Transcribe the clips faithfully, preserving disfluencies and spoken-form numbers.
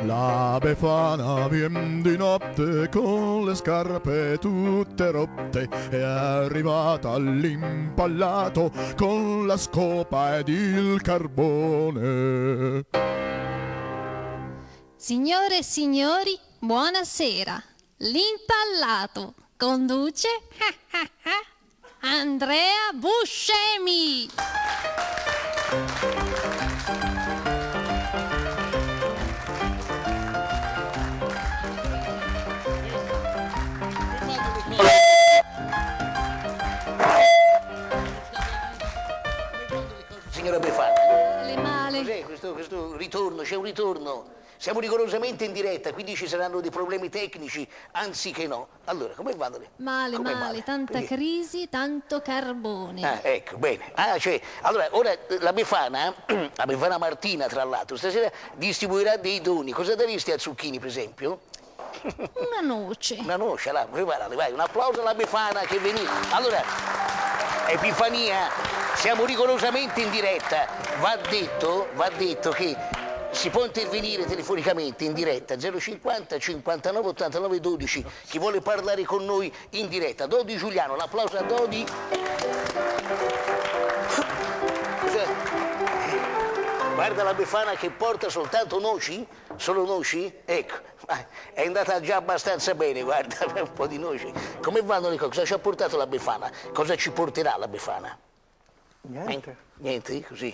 La Befana vien di notte con le scarpe tutte rotte, è arrivata all'impallato con la scopa ed il carbone. Signore e signori, buonasera. L'impallato conduce Andrea Buscemi. Signora Befana, Le male. cos'è questo, questo ritorno? C'è un ritorno. Siamo rigorosamente in diretta, quindi ci saranno dei problemi tecnici, anziché no. Allora, come vanno le... Male, come male, male? tanta Perché? crisi, tanto carbone. Ah, ecco, bene. Ah, cioè, allora, ora la Befana, la Befana Martina, tra l'altro, stasera distribuirà dei doni. Cosa daresti a Zucchini, per esempio? Una noce. Una noce, là, preparate, vai, un applauso alla Befana che veniva. Allora, Epifania, siamo rigorosamente in diretta. Va detto, va detto che si può intervenire telefonicamente in diretta zero cinquanta cinquantanove ottantanove dodici. Chi vuole parlare con noi in diretta? Dodi Giuliano, l'applauso a Dodi. Cos'è? Guarda la Befana che porta soltanto noci? Solo noci? Ecco, è andata già abbastanza bene, guarda, un po' di noci. Come vanno le cose? Cosa ci ha portato la Befana? Cosa ci porterà la Befana? Niente. Eh? Niente? Così?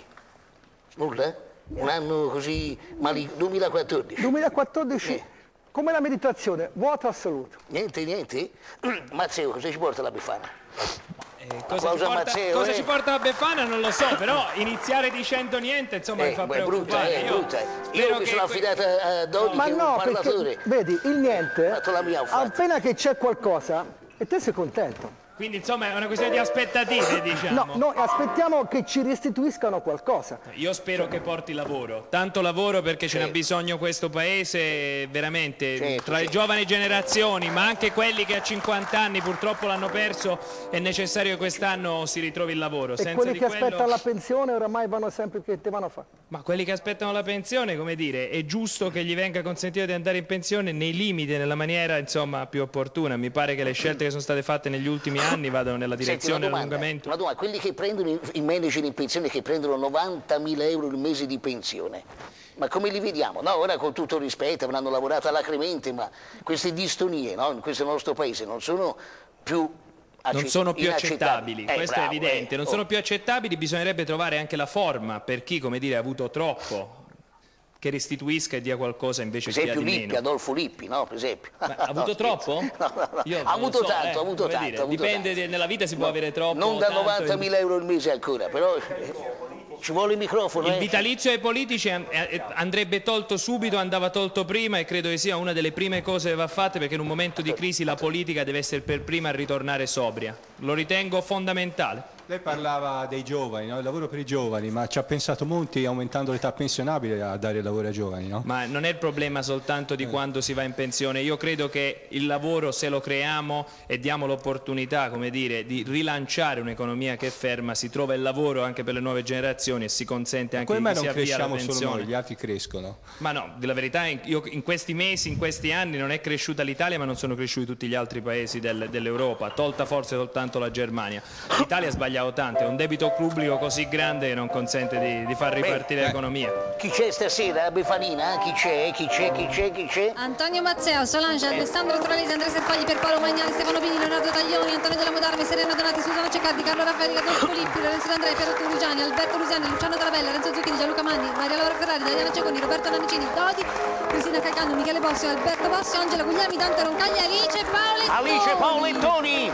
Nulla? Un anno così maligno? duemilaquattordici? duemilaquattordici, Eh. come la meditazione, vuoto assoluto. Niente, niente? Mazzeo, cosa ci porta la Befana? Eh, cosa ci Applauso a porta, Mazzeo, cosa eh? ci porta la Befana non lo so, però iniziare dicendo niente insomma mi Eh, fa beh, brutta, preoccupare. eh, Io brutta. spero Io mi che sono que- affidata a Dodi Ma che è un no, parlatore. perché, vedi, il niente, Fatto la mia, ho fatto. appena che c'è qualcosa, e te sei contento. Quindi insomma è una questione di aspettative, diciamo. No, noi aspettiamo che ci restituiscano qualcosa. Io spero che porti lavoro, tanto lavoro perché ce n'ha Certo. bisogno questo paese, veramente, Certo, tra le certo. giovani generazioni, ma anche quelli che a cinquanta anni purtroppo l'hanno perso, è necessario che quest'anno si ritrovi il lavoro. E Senza quelli di che quello... aspettano la pensione oramai vanno sempre che te vanno a fare. Ma quelli che aspettano la pensione, come dire, è giusto che gli venga consentito di andare in pensione nei limiti, nella maniera insomma più opportuna. Mi pare che le scelte che sono state fatte negli ultimi anni vadano nella Senti, direzione una domanda, dell'allungamento. una domanda, quelli che prendono i- i manager in pensione che prendono novantamila euro il mese di pensione, ma come li vediamo? No, ora con tutto il rispetto avranno lavorato alacremente, ma queste distonie, no, in questo nostro paese non sono più Non sono più accettabili, Eh, questo bravo, è evidente, eh, non oh. sono più accettabili, bisognerebbe trovare anche la forma per chi, come dire, ha avuto troppo, che restituisca e dia qualcosa invece Per che dia esempio di Lippi, meno. Adolfo Lippi, no? Per esempio. Ma ha avuto No, troppo? scherzo. No, no, no. Io Ha non lo avuto so, tanto, eh, ha avuto come tanto. dire, ha avuto dipende, tanto. de- nella vita si può No, avere troppo non da tanto, novantamila euro al mese ancora, però eh, ci vuole il microfono. Il eh. vitalizio ai politici an- eh, andrebbe tolto subito, andava tolto prima e credo che sia una delle prime cose che va fatte perché in un momento di crisi la politica deve essere per prima a ritornare sobria. Lo ritengo fondamentale. Lei parlava dei giovani, no? Il lavoro per i giovani, ma ci ha pensato Monti aumentando l'età pensionabile a dare lavoro ai giovani, no? Ma non è il problema soltanto di quando si va in pensione, io credo che il lavoro se lo creiamo e diamo l'opportunità, come dire, di rilanciare un'economia che è ferma, si trova il lavoro anche per le nuove generazioni e si consente anche Come di mai chi si non avvia alla cresciamo solo pensione. noi, gli altri crescono? Ma no, la verità è che io in questi mesi, in questi anni non è cresciuta l'Italia ma non sono cresciuti tutti gli altri paesi del- dell'Europa, tolta forse soltanto la Germania. L'Italia ha sbagliato tanto, è un debito pubblico così grande che non consente di, di far ripartire l'economia. Chi c'è stasera? Befanina? Chi c'è? Chi c'è? Chi c'è? Chi c'è? Antonio Mazzeo, Solange, Alessandro Trolesi, Andrea Serpagli, Pierpaolo Magnani, Stefano Pini, Leonardo Taglioni, Antonio Della Modarmi, Serena Donati, Susana Ceccardi, Carlo Raffaelli, Adolfo Lippi, Lorenzo D'Andrea, Piero Turrigiani, Alberto Lusiani, Luciano Tarabella, Renzo Zucchini, Gianluca Manni, Maria Laura Ferrari, Daniela Ceconi, Roberto Nannicini, Dodi, Cristina Calcagno, Michele Bossio, Alberto Bossio, Angela Guglielmi, Dante Roncaglia, Alice Paolettoni. Alice Paolettoni!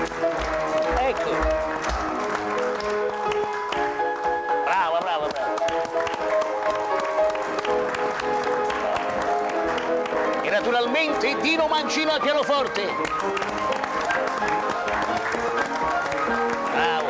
Ecco. Brava, brava, brava. E naturalmente Dino Mancino al pianoforte. Bravo.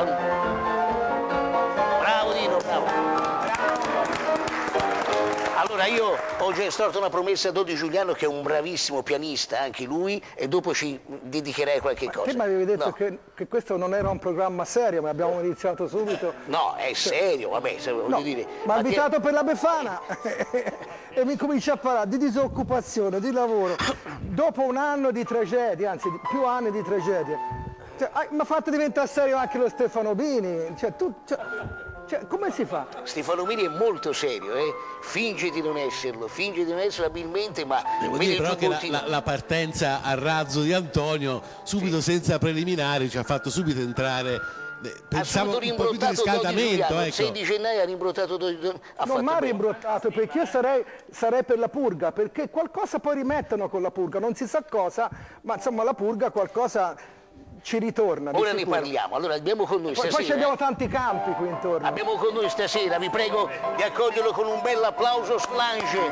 Bravo Dino, bravo. Allora, Allora io ho già estorto una promessa a Dodi Giuliano, che è un bravissimo pianista anche lui, e dopo ci dedicherei qualche cosa. Te mi avevi detto No. che, che questo non era un programma serio, ma abbiamo iniziato subito. No, è serio, vabbè, se voglio No, dire. ma ha ti- invitato per la Befana e mi comincia a parlare di disoccupazione, di lavoro. Dopo un anno di tragedie, anzi di- più anni di tragedie, cioè, mi ha fatto diventare serio anche lo Stefano Bini. Cioè, tu, cioè, cioè, come si fa? Stefano Mini è molto serio, eh? Finge di non esserlo, finge di non esserlo abilmente, ma Devo vede dire però il che la, giubbottino. la- la partenza a razzo di Antonio, subito senza preliminari, ci ha fatto subito entrare. eh, Pensavo Assoluto un po' più di rimbrottato Dodi riscaldamento, Giuliano, il sei ecco. di gennaio ha rimbrottato Dodi Giuliano. Ha Non fatto mi ha bene. rimbrottato, perché io sarei, sarei per la purga, perché qualcosa poi rimettono con la purga, non si sa cosa, ma insomma la purga qualcosa ci ritorna. di Ora ne sicuro. parliamo. Allora abbiamo con noi Poi, poi ci stasera. abbiamo tanti campi qui intorno. Abbiamo con noi stasera, vi prego di accoglierlo con un bel applauso, Slange.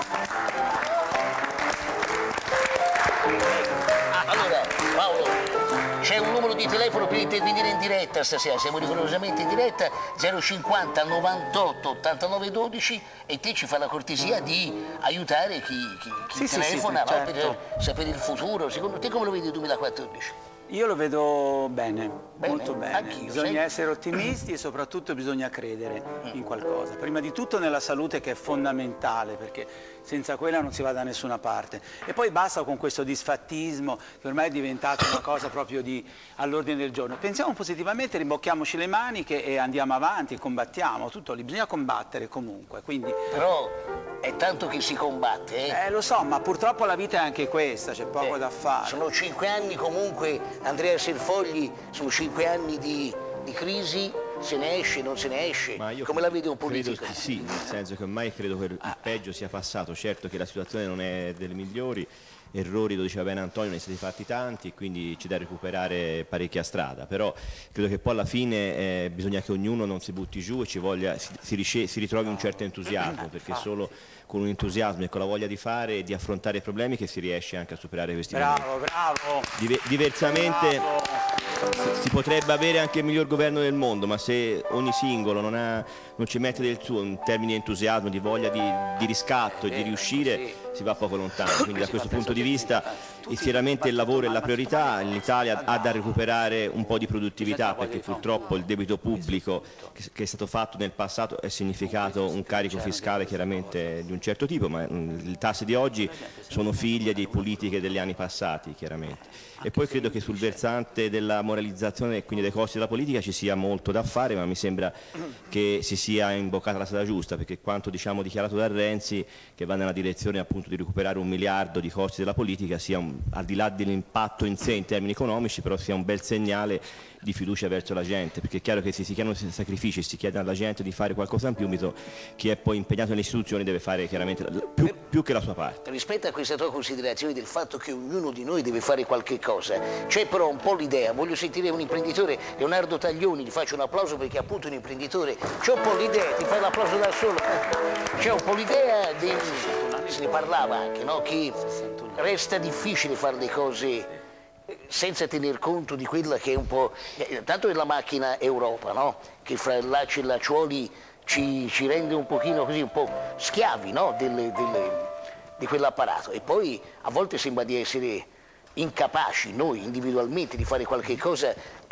Allora, Paolo, c'è un numero di telefono per intervenire in diretta stasera, siamo rigorosamente in diretta, zero cinquanta novantotto ottantanove dodici, e te ci fa la cortesia di aiutare chi, chi, chi Sì, sì, telefona, sì, no? certo. Per sapere il futuro. Secondo te come lo vedi il duemilaquattordici? Io lo vedo bene, Bene, molto bene. anch'io, Bisogna sai? essere ottimisti e soprattutto bisogna credere in qualcosa. Prima di tutto nella salute, che è fondamentale, perché senza quella non si va da nessuna parte. E poi basta con questo disfattismo che ormai è diventato una cosa proprio di, all'ordine del giorno. Pensiamo positivamente, rimbocchiamoci le maniche e andiamo avanti, combattiamo, tutto lì. Bisogna combattere comunque, quindi... Però è tanto che si combatte, eh? Eh, lo so, ma purtroppo la vita è anche questa, c'è poco Eh, da fare. Sono cinque anni comunque, Andrea Serfogli, sono cinque anni di, di crisi, se ne esce, non se ne esce. Ma io Come la vede un credo politico? di sì, nel senso che ormai credo che il peggio sia passato. Certo che la situazione non è delle migliori, errori, lo diceva bene Antonio, ne sono stati fatti tanti, quindi c'è da recuperare parecchia strada, però credo che poi alla fine eh, bisogna che ognuno non si butti giù e ci voglia, si, si, rice- si ritrovi un certo entusiasmo, perché solo con un entusiasmo e con la voglia di fare e di affrontare i problemi che si riesce anche a superare questi momenti. Bravo, bravo. Dive- diversamente Bravo. si, si potrebbe avere anche il miglior governo del mondo, ma se ogni singolo non, ha, non ci mette del suo in termini di entusiasmo, di voglia di, di riscatto e di riuscire, si va poco lontano. Quindi da questo punto di vista chiaramente il lavoro è la priorità, l'Italia ha da recuperare un po' di produttività, perché purtroppo il debito pubblico che, che è stato fatto nel passato è significato un carico fiscale chiaramente di un certo tipo, ma mh, le tasse di oggi sono figlie di politiche degli anni passati chiaramente. E poi credo che sul versante della moralizzazione e quindi dei costi della politica ci sia molto da fare, ma mi sembra che si sia imboccata la strada giusta, perché quanto diciamo dichiarato da Renzi, che va nella direzione appunto di recuperare un miliardo di costi della politica, sia un, al di là dell'impatto in sé in termini economici, però sia un bel segnale di fiducia verso la gente, perché è chiaro che se si chiedono sacrifici, si chiede alla gente di fare qualcosa in più, mi so, chi è poi impegnato nelle istituzioni deve fare chiaramente la- più, più che la sua parte. Rispetto a questa tua considerazione del fatto che ognuno di noi deve fare qualche cosa, c'è però un po' l'idea, voglio sentire un imprenditore, Leonardo Taglioni, gli faccio un applauso perché è appunto un imprenditore, c'è un po' l'idea, ti fai l'applauso da solo, c'è un po' l'idea, di, se ne parlava anche, no? Che resta difficile fare le cose senza tener conto di quella che è un po', eh, tanto è la macchina Europa, no? Che fra lacci e lacciuoli ci, ci rende un pochino così, un po' schiavi, no? Delle, delle, di quell'apparato, e poi a volte sembra di essere incapaci noi individualmente di fare qualche cosa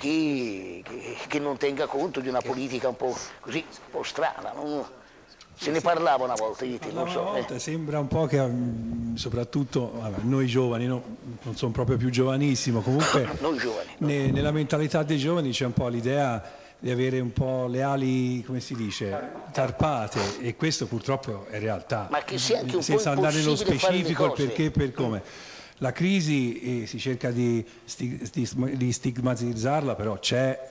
che, che, che non tenga conto di una politica un po' così, un po' strana, no? Se ne parlava una volta, io te, non Una so. volta eh. sembra un po' che mm, soprattutto vabbè, noi giovani, no, non sono proprio più giovanissimo, comunque Noi giovani. ne- nella mentalità dei giovani c'è un po' l'idea di avere un po' le ali, come si dice, tarpate, e questo purtroppo è realtà. Ma che sia anche un po' senza andare nello impossibile fare le specifico il cose. perché e per come. La crisi eh, si cerca di, sti- di- di stigmatizzarla, però c'è,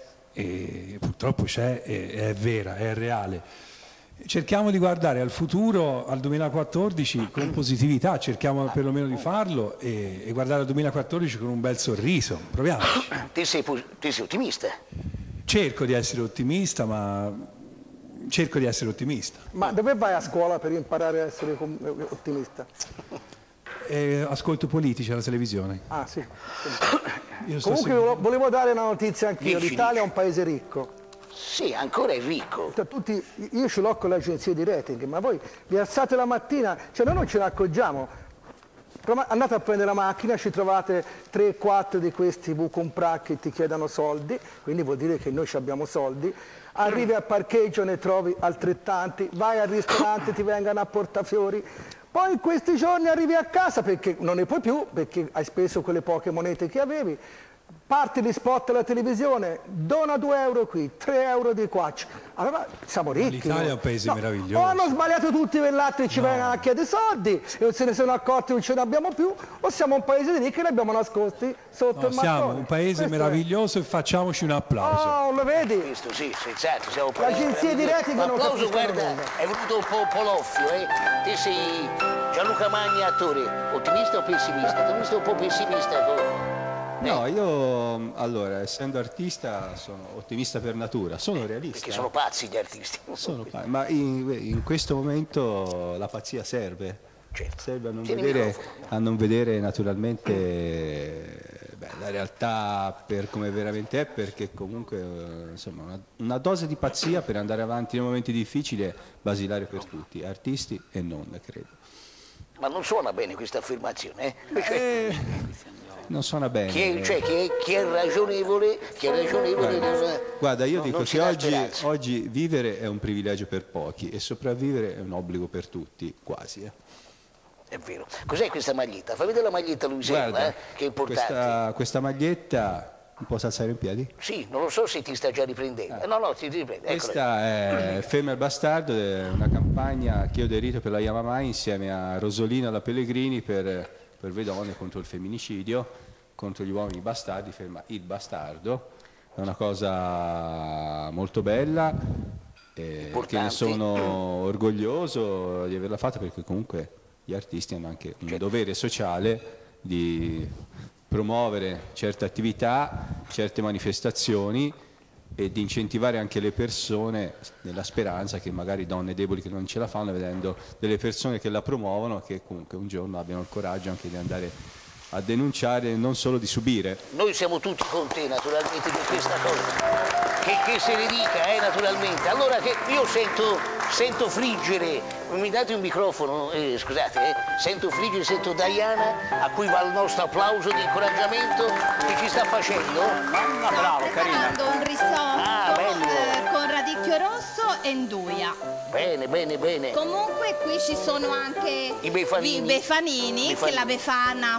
e purtroppo c'è, e è vera, è reale. Cerchiamo di guardare al futuro, al duemilaquattordici, con positività, cerchiamo perlomeno di farlo e, e guardare al duemilaquattordici con un bel sorriso. Proviamoci. Te sei, pos- te sei ottimista? Cerco di essere ottimista, ma cerco di essere ottimista. Ma dove vai a scuola per imparare a essere com- ottimista? E ascolto politici alla televisione. Ah sì. Io sto Comunque seguendo- volevo- volevo dare una notizia anch'io, Dici, l'Italia è dici. un paese ricco. Sì, ancora è ricco. Tutti, io ce l'ho con le agenzie di rating, ma voi vi alzate la mattina, cioè noi non ce ne accorgiamo. Andate a prendere la macchina, ci trovate tre quattro di questi Vucompra che ti chiedono soldi, quindi vuol dire che noi ci abbiamo soldi. Arrivi al parcheggio, ne trovi altrettanti, vai al ristorante, ti vengono a portafiori. Poi in questi giorni arrivi a casa perché non ne puoi più, perché hai speso quelle poche monete che avevi. Parti di spot alla televisione, dona due euro qui, tre euro di qua. Allora siamo ricchi. L'Italia no? è un paese no. meraviglioso. O hanno sbagliato tutti per l'atto e ci no. vengono a chiedere soldi e non se ne sono accorti e non ce ne abbiamo più, o siamo un paese di ricchi e li abbiamo nascosti sotto no, il mattone. Siamo un paese Questo meraviglioso è. e facciamoci un applauso. Oh, lo vedi? Questo sì, senz'altro, siamo L'agenzia di rating non applauso, guarda, nulla. è venuto un po' Poloffio, eh? Te sei Gianluca Magni, attore, ottimista o pessimista? Tu mi stai un po' pessimista con... No, io allora, essendo artista, sono ottimista per natura, sono realista. Perché sono pazzi gli artisti. Sono pazzi, ma in, in questo momento la pazzia serve. Certo. Serve a non, vedere, a non vedere naturalmente beh, la realtà per come veramente è, perché comunque insomma, una, una dose di pazzia per andare avanti nei momenti difficili è basilare per tutti, artisti e non, credo. Ma non suona bene questa affermazione, eh? Cioè... eh non suona bene. Chi è, cioè, chi è, chi è ragionevole, chi è ragionevole guarda, non, guarda, io non, dico non che oggi, oggi vivere è un privilegio per pochi e sopravvivere è un obbligo per tutti, quasi. Eh. È vero. Cos'è questa maglietta? Fammi vedere la maglietta Luisella, guarda, eh, che è importante. Questa, questa maglietta, un po' alzare in piedi? Sì, non lo so se ti sta già riprendendo. Ah. No, no, ti riprende. Questa è Ferma il Bastardo, è una campagna che io ho aderito per la Yamamai insieme a Rosolina La Pellegrini per, per le donne contro il femminicidio. Contro gli uomini bastardi, ferma il bastardo, è una cosa molto bella, eh, che ne sono orgoglioso di averla fatta perché comunque gli artisti hanno anche un certo. dovere sociale di promuovere certe attività, certe manifestazioni e di incentivare anche le persone nella speranza che magari donne deboli che non ce la fanno, vedendo delle persone che la promuovono, che comunque un giorno abbiano il coraggio anche di andare a denunciare e non solo di subire. Noi siamo tutti con te naturalmente per questa cosa, che, che se ne dica eh, naturalmente. Allora che io sento, sento friggere, mi date un microfono, eh, scusate, eh, sento friggere, sento Diana, a cui va il nostro applauso di incoraggiamento che ci sta facendo. Ma bravo, carina. un risotto ah, eh, con radicchio rosso e nduja. Bene, bene, bene. Comunque qui ci sono anche i befanini, i befanini, befanini. che la Befana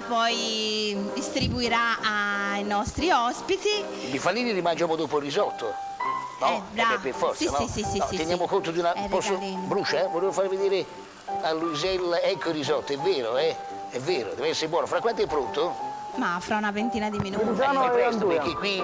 poi distribuirà ai nostri ospiti. I befanini li mangiamo dopo il risotto. No? Eh, eh, per forza, sì, no? sì, sì, sì, no, sì, teniamo sì. conto di una... È Posso... regalino. Brucia, eh? Volevo far vedere a Luisella, ecco il risotto, è vero, eh? È vero, deve essere buono. Fra quanto è pronto? Ma fra una ventina di minuti. Eh, fai presto, perché qui...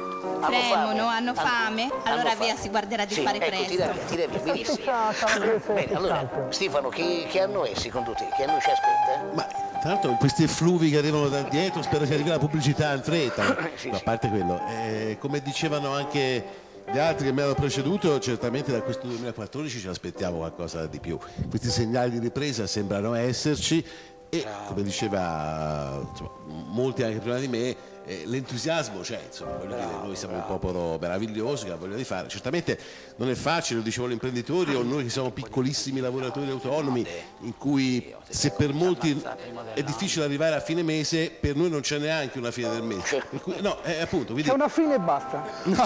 Premono, hanno fame, hanno, allora hanno via fame. si guarderà di sì, fare ecco, presto. Tira via, tira via, benissimo. Bene, allora, Stefano, che, che anno è secondo te? Che anno ci aspetta? Ma tra l'altro questi effluvi che arrivano da dietro, spero che arrivi la pubblicità in fretta, sì, ma a sì. parte quello, eh, come dicevano anche gli altri che mi hanno preceduto, certamente da questo duemilaquattordici ci aspettiamo qualcosa di più. Questi segnali di ripresa sembrano esserci e, come diceva insomma, molti anche prima di me, Eh, l'entusiasmo c'è, insomma, voglio dire, noi siamo un popolo meraviglioso che ha voglia di fare, certamente non è facile, lo dicevano gli imprenditori o noi che siamo piccolissimi lavoratori autonomi in cui se per molti è difficile arrivare a fine mese, per noi non c'è neanche una fine del mese, per cui, no, eh, appunto c'è una fine e basta. No.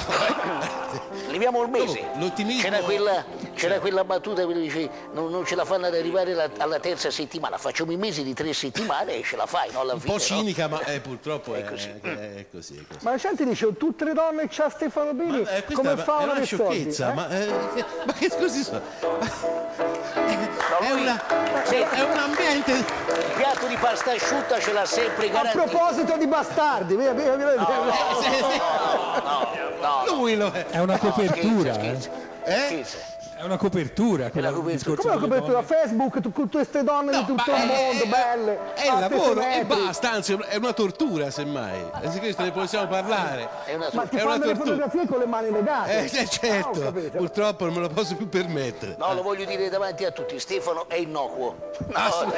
Leviamo il mese. L'ottimismo... C'era quella, c'era quella battuta che dice non, non ce la fanno ad arrivare la, alla terza settimana, facciamo i mesi di tre settimane e ce la fai, no? Alla un fine, po' cinica, no? ma eh, purtroppo è, è così. È così, è così. Ma la gente dice tutte le donne c'ha Stefano Bini, Ma, eh, come fa è una una dei soldi? sciocchezza, Eh? ma, eh, che, ma che scusi sono? No, È, lui- una, Senti, è un ambiente. il piatto di pasta asciutta ce l'ha sempre A garantito. proposito di bastardi, via, via, via, via. No, no, no, no. Lui lo è. È una copertura. Scherza, eh? scherza. Eh? È una copertura. Che Una copertura. Come una copertura? Facebook, tu, con queste donne no, di tutto il mondo, è, belle. È il lavoro e basta, anzi è una tortura semmai. Anzi questo ne possiamo parlare. È una, ma ti è fanno una le fotografie con le mani legate. Eh, certo, ah, purtroppo non me lo posso più permettere. No, lo voglio dire davanti a tutti, Stefano è innocuo. No.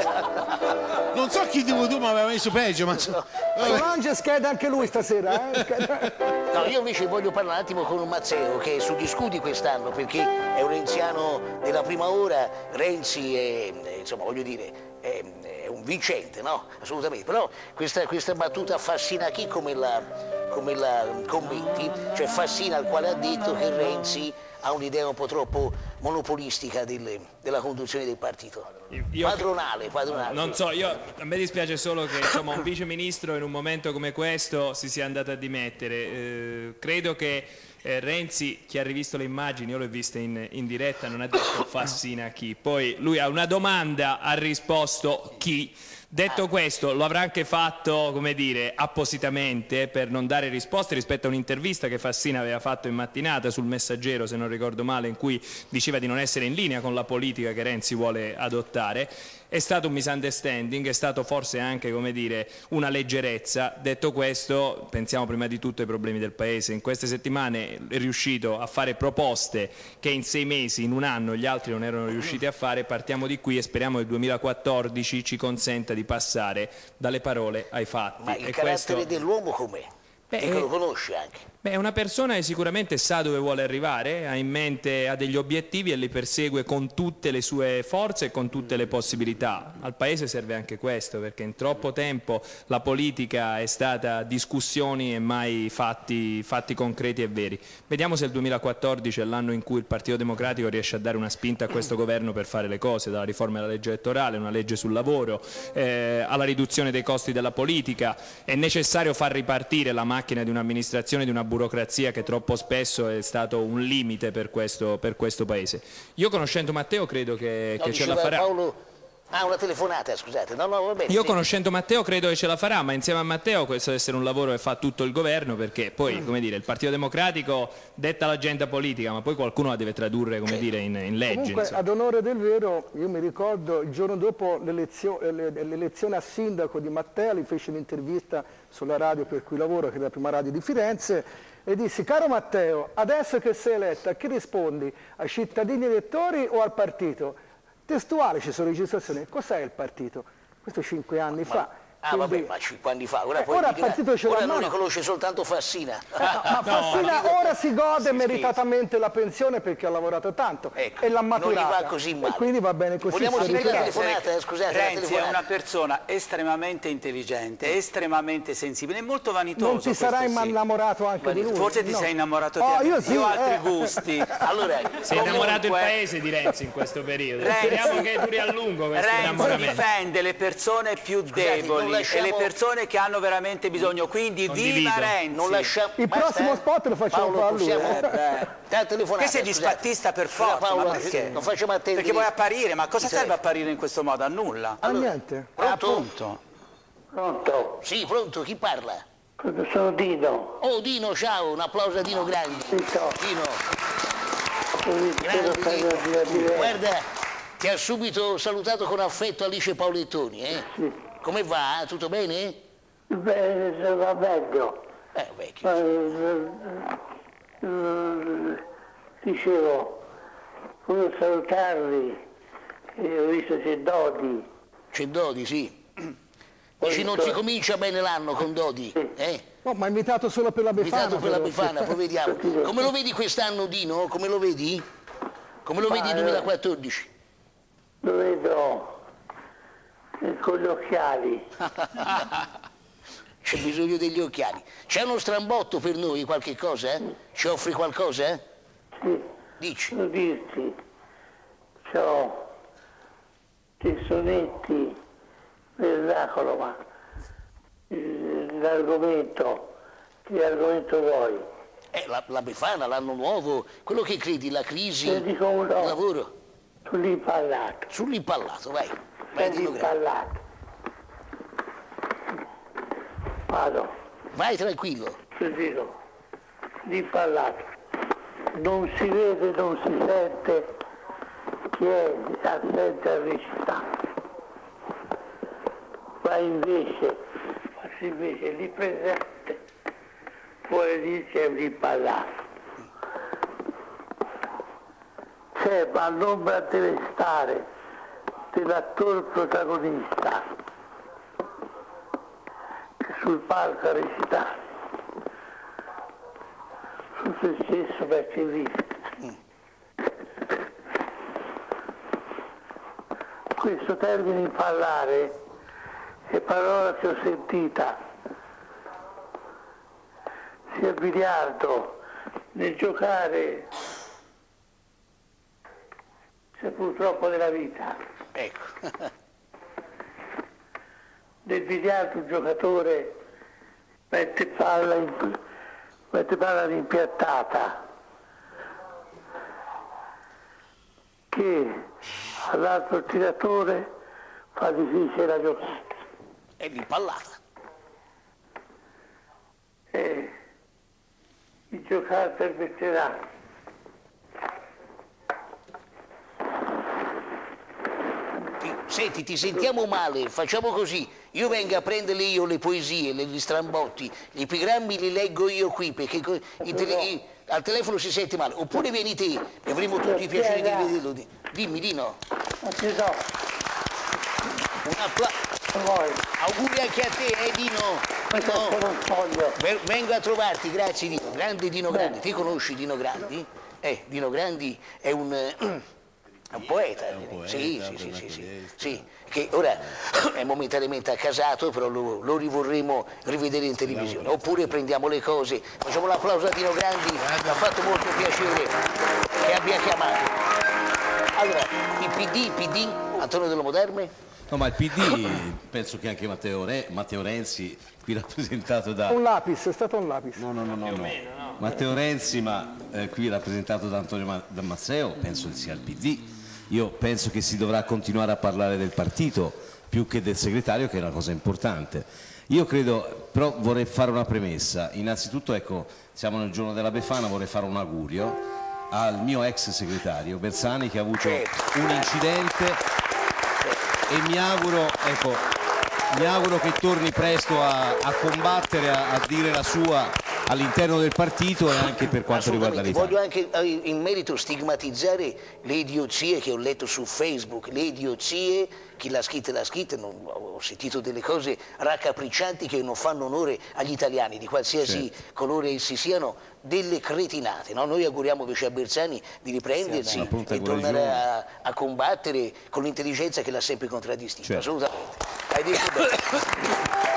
Non so chi di voi mi aveva messo peggio, ma... No. Solange scheda anche lui stasera, eh? No, io invece voglio parlare un attimo con Mazzeo, che è sugli scudi quest'anno, perché è un renziano della prima ora. Renzi è, insomma, voglio dire, è, è un vincente, no? Assolutamente. Però questa, questa battuta Fassina chi come la, come la commenti? Cioè Fassina, al quale ha detto che Renzi ha un'idea un po' troppo monopolistica delle, della conduzione del partito. Io, padronale, padronale. Non so, io, a me dispiace solo che insomma, un vice ministro in un momento come questo si sia andato a dimettere. Eh, credo che eh, Renzi, chi ha rivisto le immagini, io le ho viste in, in diretta, non ha detto Fassina chi. Poi lui a una domanda ha risposto chi. Detto questo, lo avrà anche fatto, come dire, appositamente per non dare risposte rispetto a un'intervista che Fassina aveva fatto in mattinata sul Messaggero, se non ricordo male, in cui diceva di non essere in linea con la politica che Renzi vuole adottare. È stato un misunderstanding, è stato forse anche, come dire, una leggerezza. Detto questo, pensiamo prima di tutto ai problemi del Paese. In queste settimane è riuscito a fare proposte che in sei mesi, in un anno, gli altri non erano riusciti a fare. Partiamo di qui e speriamo che il duemilaquattordici ci consenta di passare dalle parole ai fatti. Ma il e carattere questo... dell'uomo com'è? Beh, e che lo conosce anche. Beh, è una persona che sicuramente sa dove vuole arrivare, ha in mente, ha degli obiettivi e li persegue con tutte le sue forze e con tutte le possibilità. Al Paese serve anche questo, perché in troppo tempo la politica è stata discussioni e mai fatti, fatti concreti e veri. Vediamo se il duemilaquattordici è l'anno in cui il Partito Democratico riesce a dare una spinta a questo governo per fare le cose, dalla riforma della legge elettorale, una legge sul lavoro, eh, alla riduzione dei costi della politica. È necessario far ripartire la macchina di un'amministrazione, di una burocrazia che troppo spesso è stato un limite per questo, per questo Paese. Io, conoscendo Matteo, credo che, no, che ce la farà. Paolo... Ah, una telefonata, scusate. No, no, va bene, Io sì. conoscendo Matteo credo che ce la farà, ma insieme a Matteo questo deve essere un lavoro che fa tutto il governo, perché poi, come dire, il Partito Democratico detta l'agenda politica, ma poi qualcuno la deve tradurre, come dire, in, in legge. Comunque, insomma. ad onore del vero, io mi ricordo il giorno dopo l'elezione a sindaco di Matteo, gli fece un'intervista sulla radio per cui lavoro, che è la prima radio di Firenze, e dissi: caro Matteo, adesso che sei eletta, a chi rispondi? Ai cittadini elettori o al partito? Testuale, ci sono registrazioni. Cos'è il partito? Questo cinque anni ma, fa. Ah, Quindi... vabbè, ma cinque anni fa. Ora, eh, poi ora il partito ce ora l'ha non mano. riconosce soltanto Fassina. No, ma Fassina no, ora si gode sì, meritatamente sì. la pensione perché ha lavorato tanto ecco, e l'ha maturata. Non gli va così male. E quindi va bene così. Vogliamo sentire la Renzi, telefonata? Eh, scusate, la Renzi telefonata. è una persona estremamente intelligente, estremamente sensibile e molto vanitoso. Non ti sarai sì. innamorato anche Vanitoso. di lui? Forse ti no. sei innamorato oh, te, io, sì, io ho altri eh. gusti. Allora, si è innamorato il Paese di Renzi in questo periodo. Renzi, speriamo che duri a lungo questo Renzi innamoramento. difende le persone più Scusate, deboli lasciamo... e le persone che hanno veramente bisogno, quindi Condivido. viva Renzi. Non lasciamo... Il Basta, prossimo eh? spot lo facciamo Paolo, fare a lui. possiamo... Eh. Dai, telefonata, Che sei disfattista per forza, Paolo, ma perché? Non facciamo a te Perché vuoi apparire, ma cosa Sì, serve sì. apparire in questo modo? A nulla. Ah, niente. Pronto? Appunto. Pronto? Sì, pronto, chi parla? Sono Dino. Oh, Dino, ciao, un applauso a Dino Grandi. Ciao. Dino, Spero stai dire. guarda, ti ha subito salutato con affetto Alice Paulettoni, eh? Sì. Come va? Tutto bene? Beh, va meglio. Eh, vecchio. Eh, eh, Dicevo, volevo salutarvi, e ho visto c'è Dodi. C'è Dodi, sì. Dici non si comincia bene l'anno con Dodi, eh? No, ma invitato solo per la Befana. Invitato per la però. Befana, poi vediamo. Come lo vedi quest'anno, Dino? Come lo vedi? Come lo vedi il duemilaquattordici? Lo vedo eh, con gli occhiali. C'è bisogno degli occhiali. C'è uno strambotto per noi, qualche cosa, eh? Ci offri qualcosa, eh? Sì. Dici. Devo dirti, c'ho dei sonetti verracolo, ma eh, l'argomento, che argomento vuoi? Eh, la, la Befana, l'anno nuovo, quello che credi, la crisi, Te ne dico uno. il lavoro. Sull'impallato. Sull'impallato, vai. Vai, Dino Grandi. Sull'impallato. Vado. Vai tranquillo. Ti dico, l'impallato. Non si vede, non si sente, chi è assente a recitare, ma invece, ma se invece lì presente vuole dire che è lì ballato. Cioè, ma l'ombra deve stare dell'attore protagonista che sul palco a recitare su se stesso perché vive. Questo termine impallare è parola che ho sentita sia al biliardo, nel giocare, sia purtroppo nella vita. Ecco. Nel biliardo un giocatore mette palla, in, mette palla rimpiattata che all'altro tiratore fa difficile la giocata. È l'impallata. E il giocare permetterà Senti, ti sentiamo male, facciamo così, io vengo a prendere io le poesie, le, gli strambotti, gli epigrammi li leggo io qui, perché co- i tele- i- al telefono si sente male, oppure vieni te, e avremo tutti il piacere di vederlo. Dimmi, Dino. Non ci so. Un applauso. Auguri anche a te, eh Dino. No. Ven- Vengo a trovarti, grazie Dino. Grande Dino Grandi, ti conosci Dino Grandi? Eh, Dino Grandi è un... eh, È un poeta, È un poeta, sì, sì, sì, sì, sì, sì, che ora è momentaneamente accasato, però lo, lo rivorremmo rivedere in televisione. Oppure prendiamo le cose, facciamo l'applauso a Dino Grandi, mi ha fatto molto piacere che abbia chiamato. Allora, il P D, il P D, Antonio Della Moderme? No, ma il P D, penso che anche Matteo, Re, Matteo Renzi, qui rappresentato da... Un lapis, è stato un lapis. No, no, no, no, no. Matteo Renzi, ma eh, qui rappresentato da Antonio Ma- Damaseo, penso che sia il P D. Io penso che si dovrà continuare a parlare del partito più che del segretario, che è una cosa importante. Io credo, però vorrei fare una premessa. Innanzitutto, ecco, siamo nel giorno della Befana, vorrei fare un augurio al mio ex segretario Bersani, che ha avuto un incidente e mi auguro, ecco, mi auguro che torni presto a, a combattere, a, a dire la sua all'interno del partito e anche per quanto riguarda l'Italia. Voglio anche eh, in merito stigmatizzare le idiozie che ho letto su Facebook, le idiozie, chi l'ha scritta l'ha scritta, non, ho sentito delle cose raccapriccianti che non fanno onore agli italiani, di qualsiasi Certo. colore essi siano, delle cretinate. No? Noi auguriamo invece a Bersani di riprendersi Sì, e tornare a, a combattere con l'intelligenza che l'ha sempre contraddistinto, Certo. assolutamente. Hai detto bene.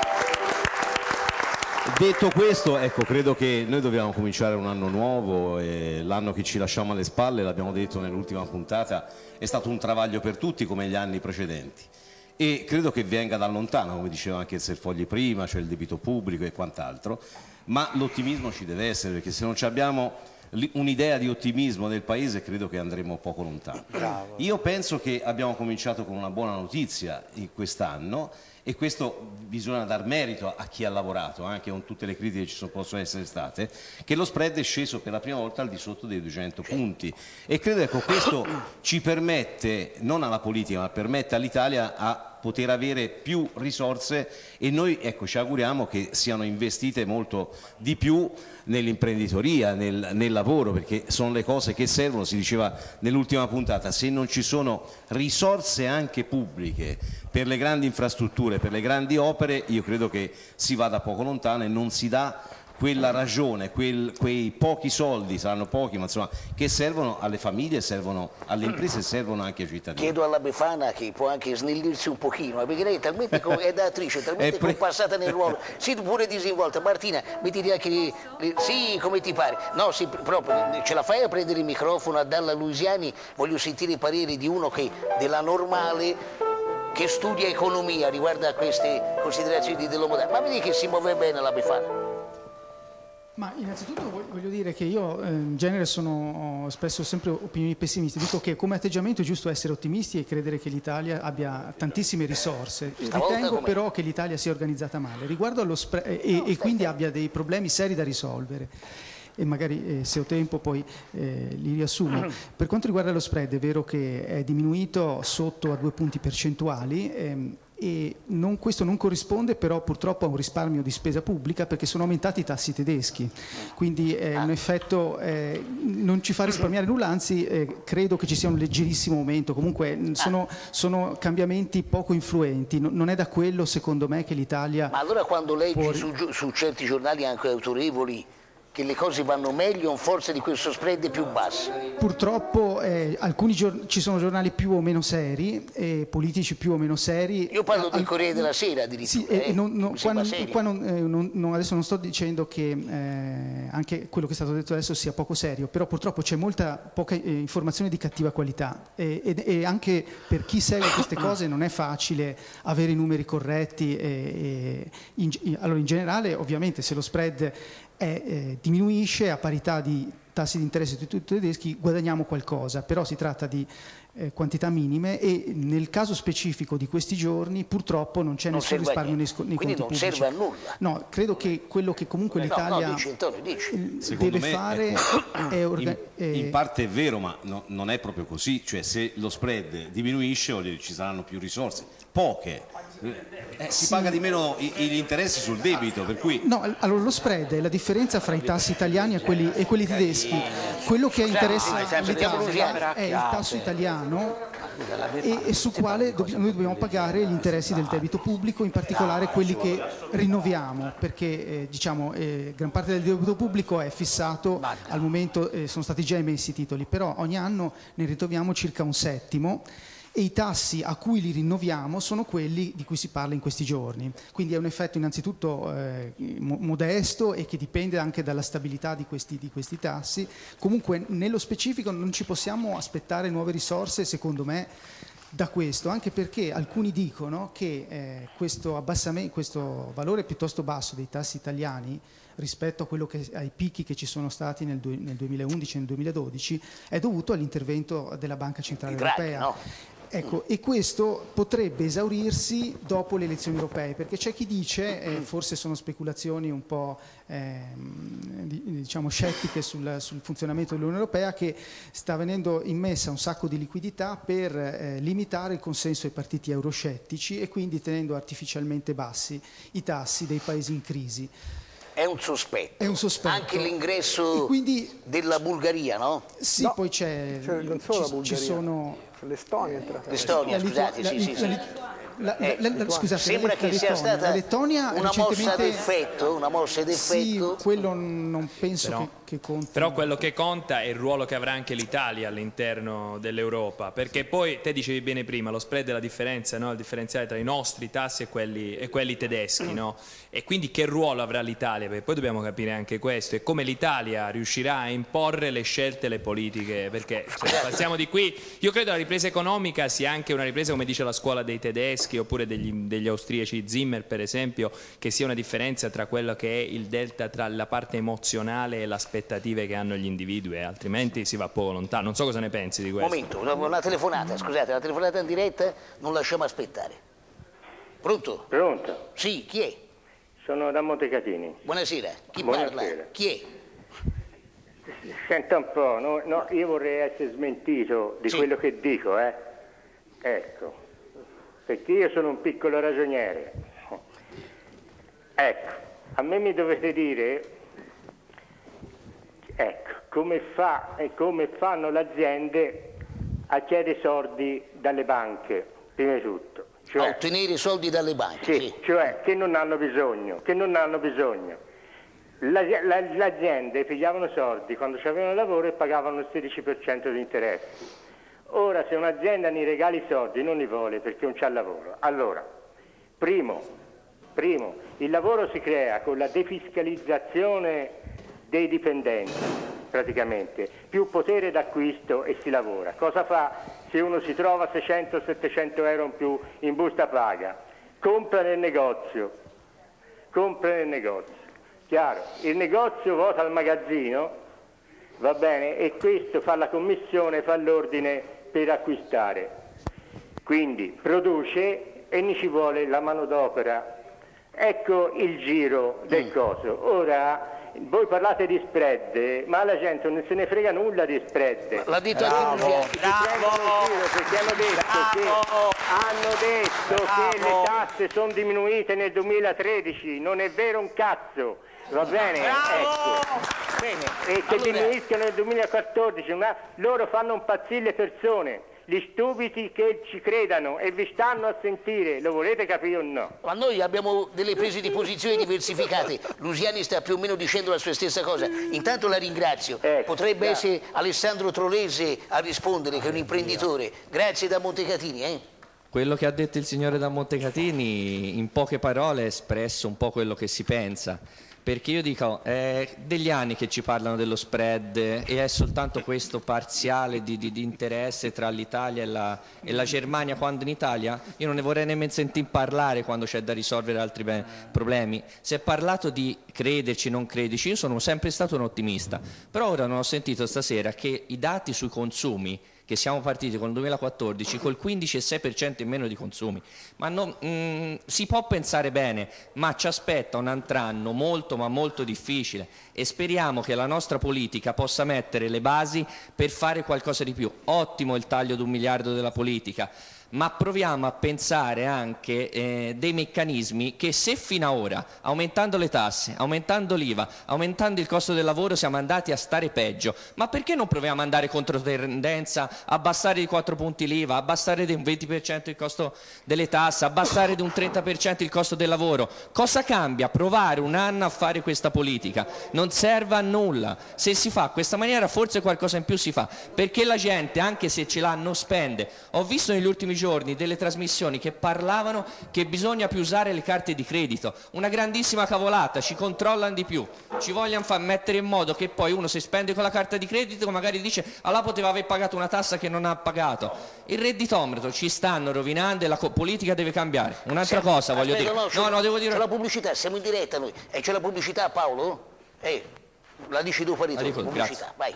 Detto questo, ecco, credo che noi dobbiamo cominciare un anno nuovo e l'anno che ci lasciamo alle spalle, l'abbiamo detto nell'ultima puntata, è stato un travaglio per tutti come gli anni precedenti e credo che venga da lontano, come diceva anche il Serfogli prima, cioè il debito pubblico e quant'altro, ma l'ottimismo ci deve essere, perché se non ci abbiamo un'idea di ottimismo del paese credo che andremo poco lontano. Bravo. Io penso che abbiamo cominciato con una buona notizia in quest'anno e questo bisogna dar merito a chi ha lavorato, anche con tutte le critiche che ci sono, possono essere state, che lo spread è sceso per la prima volta al di sotto dei duecento punti e credo ecco questo ci permette, non alla politica, ma permette all'Italia a poter avere più risorse e noi ecco, ci auguriamo che siano investite molto di più nell'imprenditoria, nel, nel lavoro, perché sono le cose che servono, si diceva nell'ultima puntata, se non ci sono risorse anche pubbliche per le grandi infrastrutture, per le grandi opere, io credo che si vada poco lontano e non si dà quella ragione, quel, quei pochi soldi, saranno pochi, ma insomma, che servono alle famiglie, servono alle imprese e servono anche ai cittadini. Chiedo alla Befana che può anche snellirsi un pochino, perché lei è talmente co- è da attrice, è talmente È pre- compassata nel ruolo, sì, pure disinvolta. Martina, mettiti anche le, le- sì, come ti pare. No, sì, proprio, ce la fai a prendere il microfono a Dalla Luisiani? Voglio sentire i pareri di uno che della normale, che studia economia riguardo a queste considerazioni di Della Moderna. Ma vedi che si muove bene la Befana. Ma innanzitutto voglio dire che io eh, in genere sono, ho espresso sempre opinioni pessimiste, dico che come atteggiamento è giusto essere ottimisti e credere che l'Italia abbia tantissime risorse, Stavolta ritengo com'è? però che l'Italia sia organizzata male, riguardo allo spre- e, e quindi abbia dei problemi seri da risolvere. e magari eh, se ho tempo poi eh, li riassumo. Per quanto riguarda lo spread, è vero che è diminuito sotto a due punti percentuali, ehm, e non, questo non corrisponde però purtroppo a un risparmio di spesa pubblica, perché sono aumentati i tassi tedeschi, quindi è un effetto, eh, non ci fa risparmiare nulla, anzi eh, credo che ci sia un leggerissimo aumento, comunque sono, sono cambiamenti poco influenti, no, non è da quello secondo me che l'Italia... Ma allora quando leggi può... su, su certi giornali anche autorevoli che le cose vanno meglio, forse di questo spread più basso? Purtroppo eh, alcuni gior- ci sono giornali più o meno seri, e politici più o meno seri. Io parlo del Al- Corriere della Sera addirittura. Sì, e- eh, e non- non- mi qua, sembra non- serio. qua non- eh, non- non- adesso non sto dicendo che eh, anche quello che è stato detto adesso sia poco serio, però purtroppo c'è molta poca eh, informazione di cattiva qualità, e, e- e anche per chi segue queste cose non è facile avere i numeri corretti. E, e in, in- allora in generale ovviamente se lo spread è, eh, diminuisce a parità di tassi di interesse tutti tedeschi, guadagniamo qualcosa, però si tratta di eh, quantità minime, e nel caso specifico di questi giorni purtroppo non c'è Non nessun serve a risparmio nei, niente. sco- nei Quindi conti non pubblici. serve a nulla. No, credo che quello che comunque No, l'Italia no, dici, Antonio, dici. Secondo deve me, fare ecco, è orga- in, è- in parte è vero, ma no- non è proprio così, cioè se lo spread diminuisce voglio dire, ci saranno più risorse, poche. Eh, si Sì. paga di meno i- gli interessi sul debito, per cui No, allora lo spread è la differenza fra i tassi italiani e quelli, e quelli tedeschi. Quello che interessa all'Italia è il tasso italiano, e, e su quale do- noi dobbiamo pagare gli interessi del debito pubblico, in particolare quelli che rinnoviamo, perché eh, diciamo eh, gran parte del debito pubblico è fissato, al momento eh, sono stati già emessi i titoli, però ogni anno ne ritroviamo circa un settimo, e i tassi a cui li rinnoviamo sono quelli di cui si parla in questi giorni. Quindi è un effetto innanzitutto eh, mo- modesto, e che dipende anche dalla stabilità di questi, di questi tassi. Comunque nello specifico non ci possiamo aspettare nuove risorse, secondo me, da questo, anche perché alcuni dicono che eh, questo, abbassamento, questo valore piuttosto basso dei tassi italiani rispetto a quello che, ai picchi che ci sono stati nel, du- nel duemilaundici e nel duemiladodici è dovuto all'intervento della Banca Centrale Draghi, Europea. no? Ecco, e questo potrebbe esaurirsi dopo le elezioni europee, perché c'è chi dice, eh, forse sono speculazioni un po' ehm, di- diciamo scettiche sul, sul funzionamento dell'Unione Europea, che sta venendo immessa un sacco di liquidità per eh, limitare il consenso ai partiti euroscettici, e quindi tenendo artificialmente bassi i tassi dei paesi in crisi. È un sospetto. È un sospetto. Anche l'ingresso della Bulgaria, no? Sì, poi c'è, Cioè, non solo la ci, Bulgaria, ci sono l'Estonia è entrata. L'Estonia, La Litua- scusate, la- sì, sì, la- sì. la- la- Eh, la- la- scusate, sembra la- la che sia Lettonia- stata la Lettonia una mossa recentemente- d'effetto, una mossa d'effetto. Sì, quello non penso Però- che, che conti. Però quello che conta è il ruolo che avrà anche l'Italia all'interno dell'Europa, perché poi te dicevi bene prima, lo spread è la differenza, no? Il differenziale tra i nostri tassi e quelli, e quelli tedeschi, no? E quindi che ruolo avrà l'Italia? Perché poi dobbiamo capire anche questo, e come l'Italia riuscirà a imporre le scelte e le politiche, perché se passiamo di qui, io credo la ripresa economica sia anche una ripresa, come dice la scuola dei tedeschi oppure degli, degli austriaci, Zimmer per esempio, che sia una differenza tra quello che è il delta tra la parte emozionale e l'aspettative che hanno gli individui, e altrimenti si va poco lontano. Non so cosa ne pensi di Un questo. momento, una, una telefonata, scusate, una telefonata in diretta, non lasciamo aspettare. Pronto? Pronto? Sì, chi è? Sono da Montecatini. Buonasera, chi Buonasera. parla? Chi è? Senta un po', no, no, io vorrei essere smentito di Sì. quello che dico, eh. Ecco, perché io sono un piccolo ragioniere. Ecco, a me mi dovete dire, ecco, come fa e come fanno le aziende a chiedere soldi dalle banche, prima di tutto. Cioè, A ottenere soldi dalle banche, sì, sì. cioè che non hanno bisogno, che non hanno bisogno. La- la- le aziende pigliavano soldi quando c'avevano lavoro e pagavano il sedici per cento di interessi. Ora se un'azienda ne regali i soldi non li vuole perché non c'ha lavoro. Allora, primo, primo, il lavoro si crea con la defiscalizzazione dei dipendenti, praticamente, più potere d'acquisto e si lavora. Cosa fa se uno si trova seicento settecento euro in più in busta paga? Compra nel negozio, compra nel negozio. Chiaro, il negozio vota al magazzino, va bene, e questo fa la commissione, fa l'ordine per acquistare. Quindi produce e ne ci vuole la manodopera. Ecco il giro del coso. Ora voi parlate di spread, ma la gente non se ne frega nulla di spread. L'ha detto anche Luciani. Ti prendono in giro perché hanno detto che, hanno detto che le tasse sono diminuite nel duemilatredici, non è vero un cazzo. Va bene? Ecco. Bene. E che Allora- diminuiscono nel duemilaquattordici, ma loro fanno impazzire le persone. Gli stupidi che ci credano e vi stanno a sentire, lo volete capire o no? Ma noi abbiamo delle prese di posizione diversificate. Luciani sta più o meno dicendo la sua stessa cosa. Intanto la ringrazio. Potrebbe essere Alessandro Trolese a rispondere, che è un imprenditore. Grazie da Montecatini, eh? Quello che ha detto il signore da Montecatini in poche parole ha espresso un po' quello che si pensa. Perché io dico, è degli anni che ci parlano dello spread e è soltanto questo parziale di, di, di interesse tra l'Italia e la, e la Germania, quando in Italia io non ne vorrei nemmeno sentire parlare quando c'è da risolvere altri be- problemi. Si è parlato di crederci, non crederci, io sono sempre stato un ottimista, però ora non ho sentito stasera che i dati sui consumi, che siamo partiti con il duemilaquattordici col quindici virgola sei per cento in meno di consumi, ma non, mm, si può pensare bene, ma ci aspetta un altro anno molto ma molto difficile e speriamo che la nostra politica possa mettere le basi per fare qualcosa di più. Ottimo il taglio di un miliardo della politica, ma proviamo a pensare anche eh, dei meccanismi che, se fino ad ora, aumentando le tasse, aumentando l'I V A, aumentando il costo del lavoro, siamo andati a stare peggio, ma perché non proviamo ad andare contro tendenza, abbassare di quattro punti l'I V A, abbassare di un venti per cento il costo delle tasse, abbassare di un trenta per cento il costo del lavoro? Cosa cambia? Provare un anno a fare questa politica non serve a nulla. Se si fa a questa maniera forse qualcosa in più si fa, perché la gente, anche se ce l'ha, non spende. Ho visto negli ultimi giorni delle trasmissioni che parlavano che bisogna più usare le carte di credito, una grandissima cavolata, ci controllano di più, ci vogliono far mettere in modo che poi uno, se spende con la carta di credito, magari dice allora poteva aver pagato una tassa che non ha pagato. Il redditometro ci stanno rovinando e la co- politica deve cambiare. Un'altra Siamo- cosa voglio aspetta, dire, no, no c'è- no devo dire c'è la pubblicità, siamo in diretta noi. E c'è la pubblicità, Paolo? Eh, la dici tu, Parito, La dico, pubblicità, vai.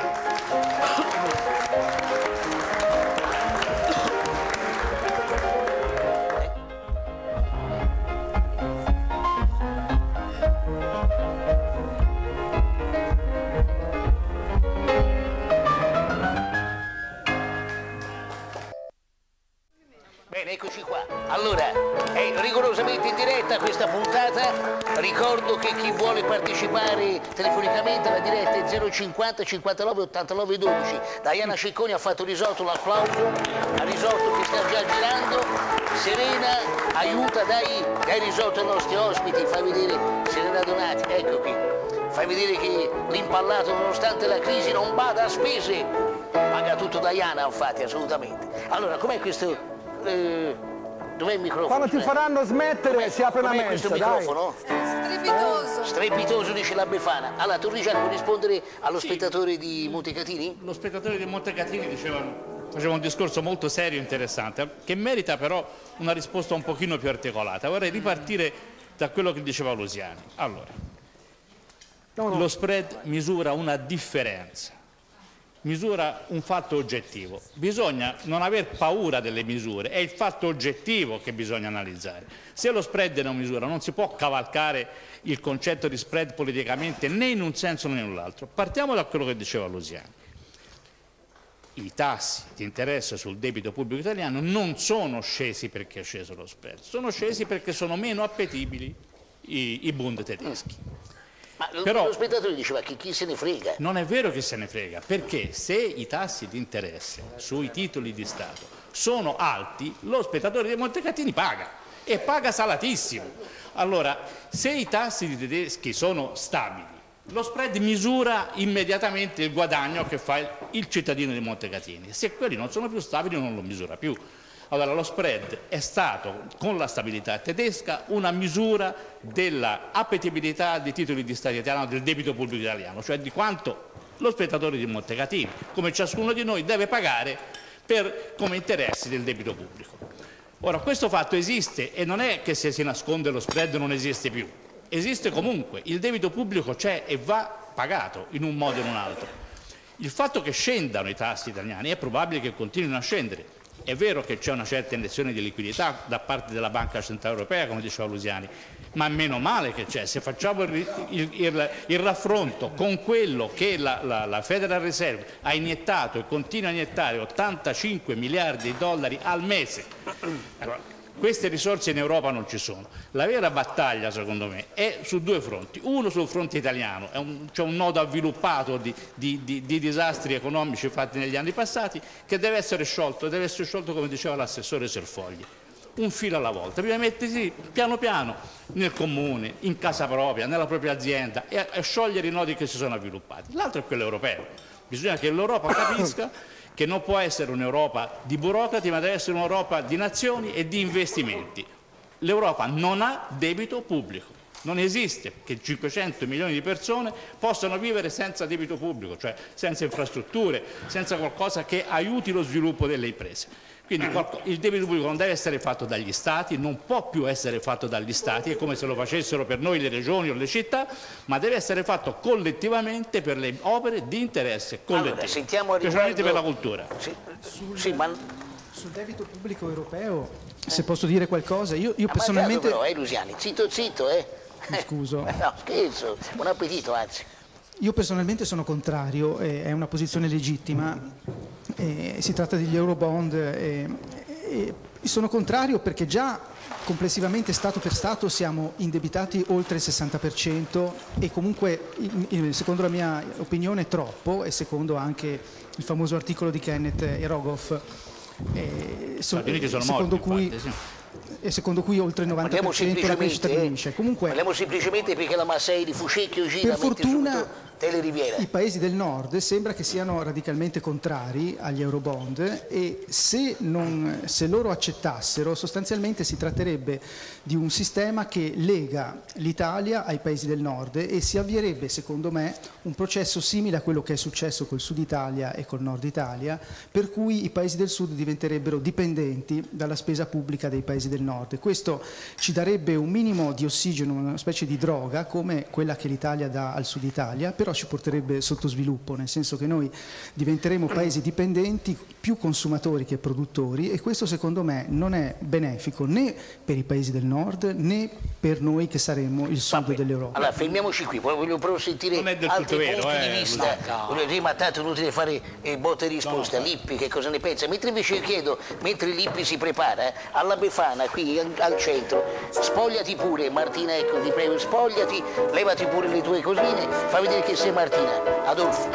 Bene, eccoci qua. Allora, è rigorosamente in diretta questa puntata. Ricordo che chi vuole partecipare telefonicamente alla diretta è zero cinquanta cinquantanove ottantanove dodici. Diana Cecconi ha fatto risolto l'applauso, ha risolto che sta già girando. Serena, aiuta, dai, dai risolto ai nostri ospiti, fai vedere Serena Donati, ecco qui. Fai vedere che l'impallato, nonostante la crisi, non bada a spese. Paga tutto Diana, infatti, assolutamente. Allora, com'è questo... Eh, dov'è il microfono? Quando ti faranno smettere Com'è- si apre una com'è mensa, questo dai. microfono? Strepitoso. Strepitoso, dice la Befana. Allora, tu Luciano vuoi rispondere allo spettatore di Montecatini? Lo spettatore di Montecatini diceva, faceva un discorso molto serio e interessante, che merita però una risposta un pochino più articolata. Vorrei ripartire da quello che diceva Luciani. Allora, lo spread misura una differenza, misura un fatto oggettivo. Bisogna non aver paura delle misure, è il fatto oggettivo che bisogna analizzare. Se lo spread è una misura, non si può cavalcare il concetto di spread politicamente né in un senso né in l'altro. Partiamo da quello che diceva Luciani. I tassi di interesse sul debito pubblico italiano non sono scesi perché è sceso lo spread, sono scesi perché sono meno appetibili i, i Bund tedeschi. Ma l- Però- lo spettatore diceva che chi se ne frega. Non è vero che se ne frega, perché se i tassi di interesse sui titoli di Stato sono alti, lo spettatore di Montecatini paga, e paga salatissimo. Allora, se i tassi di tedeschi sono stabili, lo spread misura immediatamente il guadagno che fa il, il cittadino di Montecatini. Se quelli non sono più stabili, non lo misura più. Allora, lo spread è stato, con la stabilità tedesca, una misura della appetibilità dei titoli di Stato italiano, del debito pubblico italiano, cioè di quanto lo spettatore di Montecatini, come ciascuno di noi, deve pagare per, come interessi del debito pubblico. Ora, questo fatto esiste e non è che se si nasconde lo spread non esiste più. Esiste comunque, il debito pubblico c'è e va pagato in un modo o in un altro. Il fatto che scendano i tassi italiani è probabile che continuino a scendere. È vero che c'è una certa iniezione di liquidità da parte della Banca Centrale Europea, come diceva Luciani, ma meno male che c'è. Se facciamo il, il, il, il raffronto con quello che la, la, la Federal Reserve ha iniettato e continua a iniettare, ottantacinque miliardi di dollari al mese, allora, queste risorse in Europa non ci sono. La vera battaglia, secondo me, è su due fronti. Uno sul fronte italiano, c'è un, un nodo avviluppato di, di, di, di disastri economici fatti negli anni passati che deve essere sciolto, deve essere sciolto come diceva l'assessore Serfogli. Un filo alla volta, prima mettersi piano piano nel comune, in casa propria, nella propria azienda e, e sciogliere i nodi che si sono avviluppati. L'altro è quello europeo. Bisogna che l'Europa capisca che non può essere un'Europa di burocrati, ma deve essere un'Europa di nazioni e di investimenti. L'Europa non ha debito pubblico, non esiste che cinquecento milioni di persone possano vivere senza debito pubblico, cioè senza infrastrutture, senza qualcosa che aiuti lo sviluppo delle imprese. Quindi il debito pubblico non deve essere fatto dagli Stati, non può più essere fatto dagli Stati, è come se lo facessero per noi le regioni o le città, ma deve essere fatto collettivamente per le opere di interesse collettivo, allora, sentiamo specialmente riguardo... per la cultura. Sì, sul, sì, ma... sul debito pubblico europeo, se posso dire qualcosa, io, io ah, personalmente... Però, eh, Luciani, zitto zitto, eh. Scuso. No, scherzo, buon appetito anzi. Io personalmente sono contrario, eh, è una posizione legittima, eh, si tratta degli Eurobond, eh, eh, sono contrario perché già complessivamente Stato per Stato siamo indebitati oltre il sessanta per cento e comunque secondo la mia opinione troppo e secondo anche il famoso articolo di Kenneth e Rogoff, eh, so, sono secondo morti, cui... infatti, sì. E secondo cui oltre il novanta per cento la crescita diminuisce. Comunque, parliamo semplicemente perché la Massei di Fucecchio gira per fortuna Teleriviera. I paesi del nord sembra che siano radicalmente contrari agli Eurobond e se, non, se loro accettassero sostanzialmente si tratterebbe di un sistema che lega l'Italia ai paesi del nord e si avvierebbe secondo me un processo simile a quello che è successo col Sud Italia e col Nord Italia, per cui i paesi del Sud diventerebbero dipendenti dalla spesa pubblica dei paesi del nord e questo ci darebbe un minimo di ossigeno, una specie di droga come quella che l'Italia dà al Sud Italia, però ci porterebbe sottosviluppo, nel senso che noi diventeremo paesi dipendenti, più consumatori che produttori e questo secondo me non è benefico né per i paesi del nord né per noi che saremmo il sud dell'Europa. Allora fermiamoci qui, poi voglio però sentire altri vero, punti eh, di vista. no, Voglio dire, ma tanto è inutile fare eh, botte e risposte. No, no. Lippi che cosa ne pensa? Mentre invece io chiedo, mentre Lippi si prepara, alla Befana qui al centro, spogliati pure Martina, ecco ti prego, spogliati, levati pure le tue cosine, fa vedere che sei Martina. Adolfo.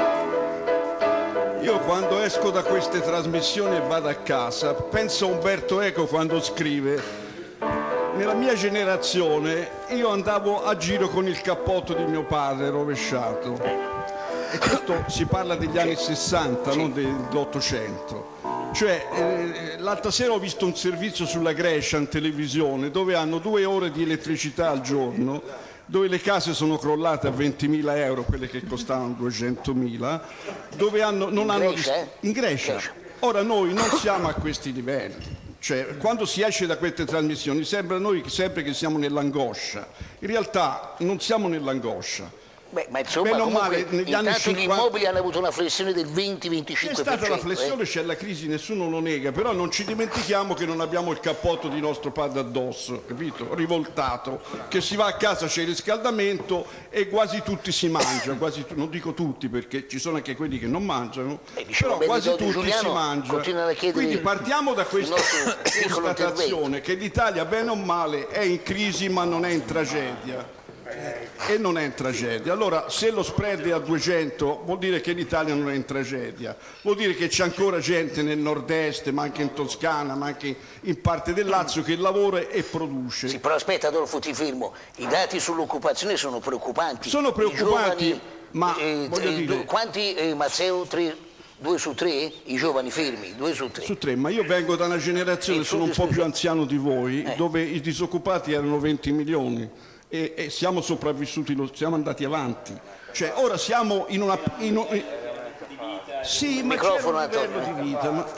Io quando esco da queste trasmissioni e vado a casa penso a Umberto Eco quando scrive: nella mia generazione io andavo a giro con il cappotto di mio padre rovesciato e questo si parla degli anni sessanta, non dell'Ottocento. Cioè, eh, l'altra sera ho visto un servizio sulla Grecia in televisione dove hanno due ore di elettricità al giorno, dove le case sono crollate a ventimila euro, quelle che costavano duecentomila, dove hanno, non in hanno... Grecia, eh? In Grecia. Grecia. Ora noi non siamo a questi livelli. Cioè, quando si esce da queste trasmissioni sembra a noi sempre che siamo nell'angoscia. In realtà non siamo nell'angoscia. Beh, ma insomma, Bene o comunque, male, negli anni intanto cinquanta... gli immobili hanno avuto una flessione del venti venticinque per cento. C'è stata la flessione, eh? c'è la crisi, nessuno lo nega, però non ci dimentichiamo che non abbiamo il cappotto di nostro padre addosso, capito? Rivoltato, che si va a casa, c'è il riscaldamento e quasi tutti si mangiano, quasi tu... non dico tutti perché ci sono anche quelli che non mangiano, eh, diciamo, però quasi tutti Giuliano si mangiano. Quindi partiamo da questa constatazione che l'Italia, bene o male, è in crisi ma non è in tragedia. E non è in tragedia. Allora, se lo spread è a duecento vuol dire che l'Italia non è in tragedia, vuol dire che c'è ancora gente nel nord-est, ma anche in Toscana, ma anche in parte del Lazio che lavora e produce. Sì, però aspetta Adolfo, ti fermo, i dati sull'occupazione sono preoccupanti. Sono preoccupanti, giovani, ma eh, voglio eh, dire... quanti, eh, Mazzeo, tre, due su tre? I giovani fermi, due su tre. Su tre, ma io vengo da una generazione, sono un po' più anziano di voi, eh. dove i disoccupati erano venti milioni. E, e siamo sopravvissuti, siamo andati avanti. Cioè, ora siamo in una... In un, in... Sì, ma c'è un livello di vita. Ma...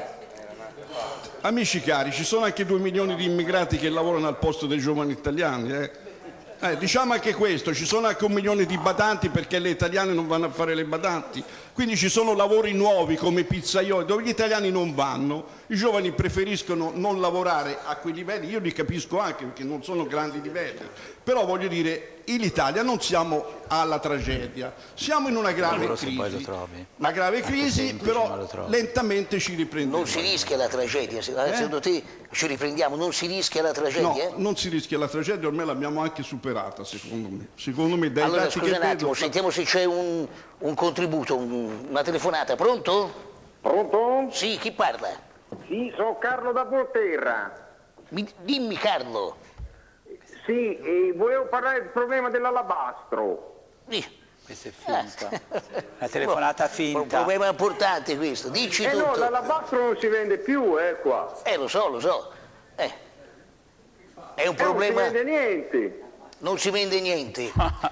Amici cari, ci sono anche due milioni di immigrati che lavorano al posto dei giovani italiani. Eh? Eh, diciamo anche questo, ci sono anche un milione di badanti perché le italiane non vanno a fare le badanti. Quindi ci sono lavori nuovi come pizzaioli dove gli italiani non vanno I giovani preferiscono non lavorare a quei livelli, io li capisco anche perché non sono grandi livelli, però voglio dire, in Italia non siamo alla tragedia, siamo in una grave crisi, una grave crisi, però lentamente ci riprendiamo. Non si rischia la tragedia, secondo te ci riprendiamo, non si rischia la tragedia? No, non si rischia la tragedia, ormai l'abbiamo anche superata, secondo me. Secondo me, dai allora dati scusa che un attimo, vedo... sentiamo se c'è un, un contributo, un, una telefonata, pronto? Pronto? Sì, chi parla? Sì, sono Carlo da Volterra. Mi, dimmi Carlo. Sì, eh, volevo parlare del problema dell'alabastro. Sì. Questa è finta. Una telefonata finta. Un problema importante questo, dici eh tutto. no, l'alabastro non si vende più, eh, qua. Eh, lo so, lo so. Eh. È un eh, problema... Non si vende niente. Non si vende niente.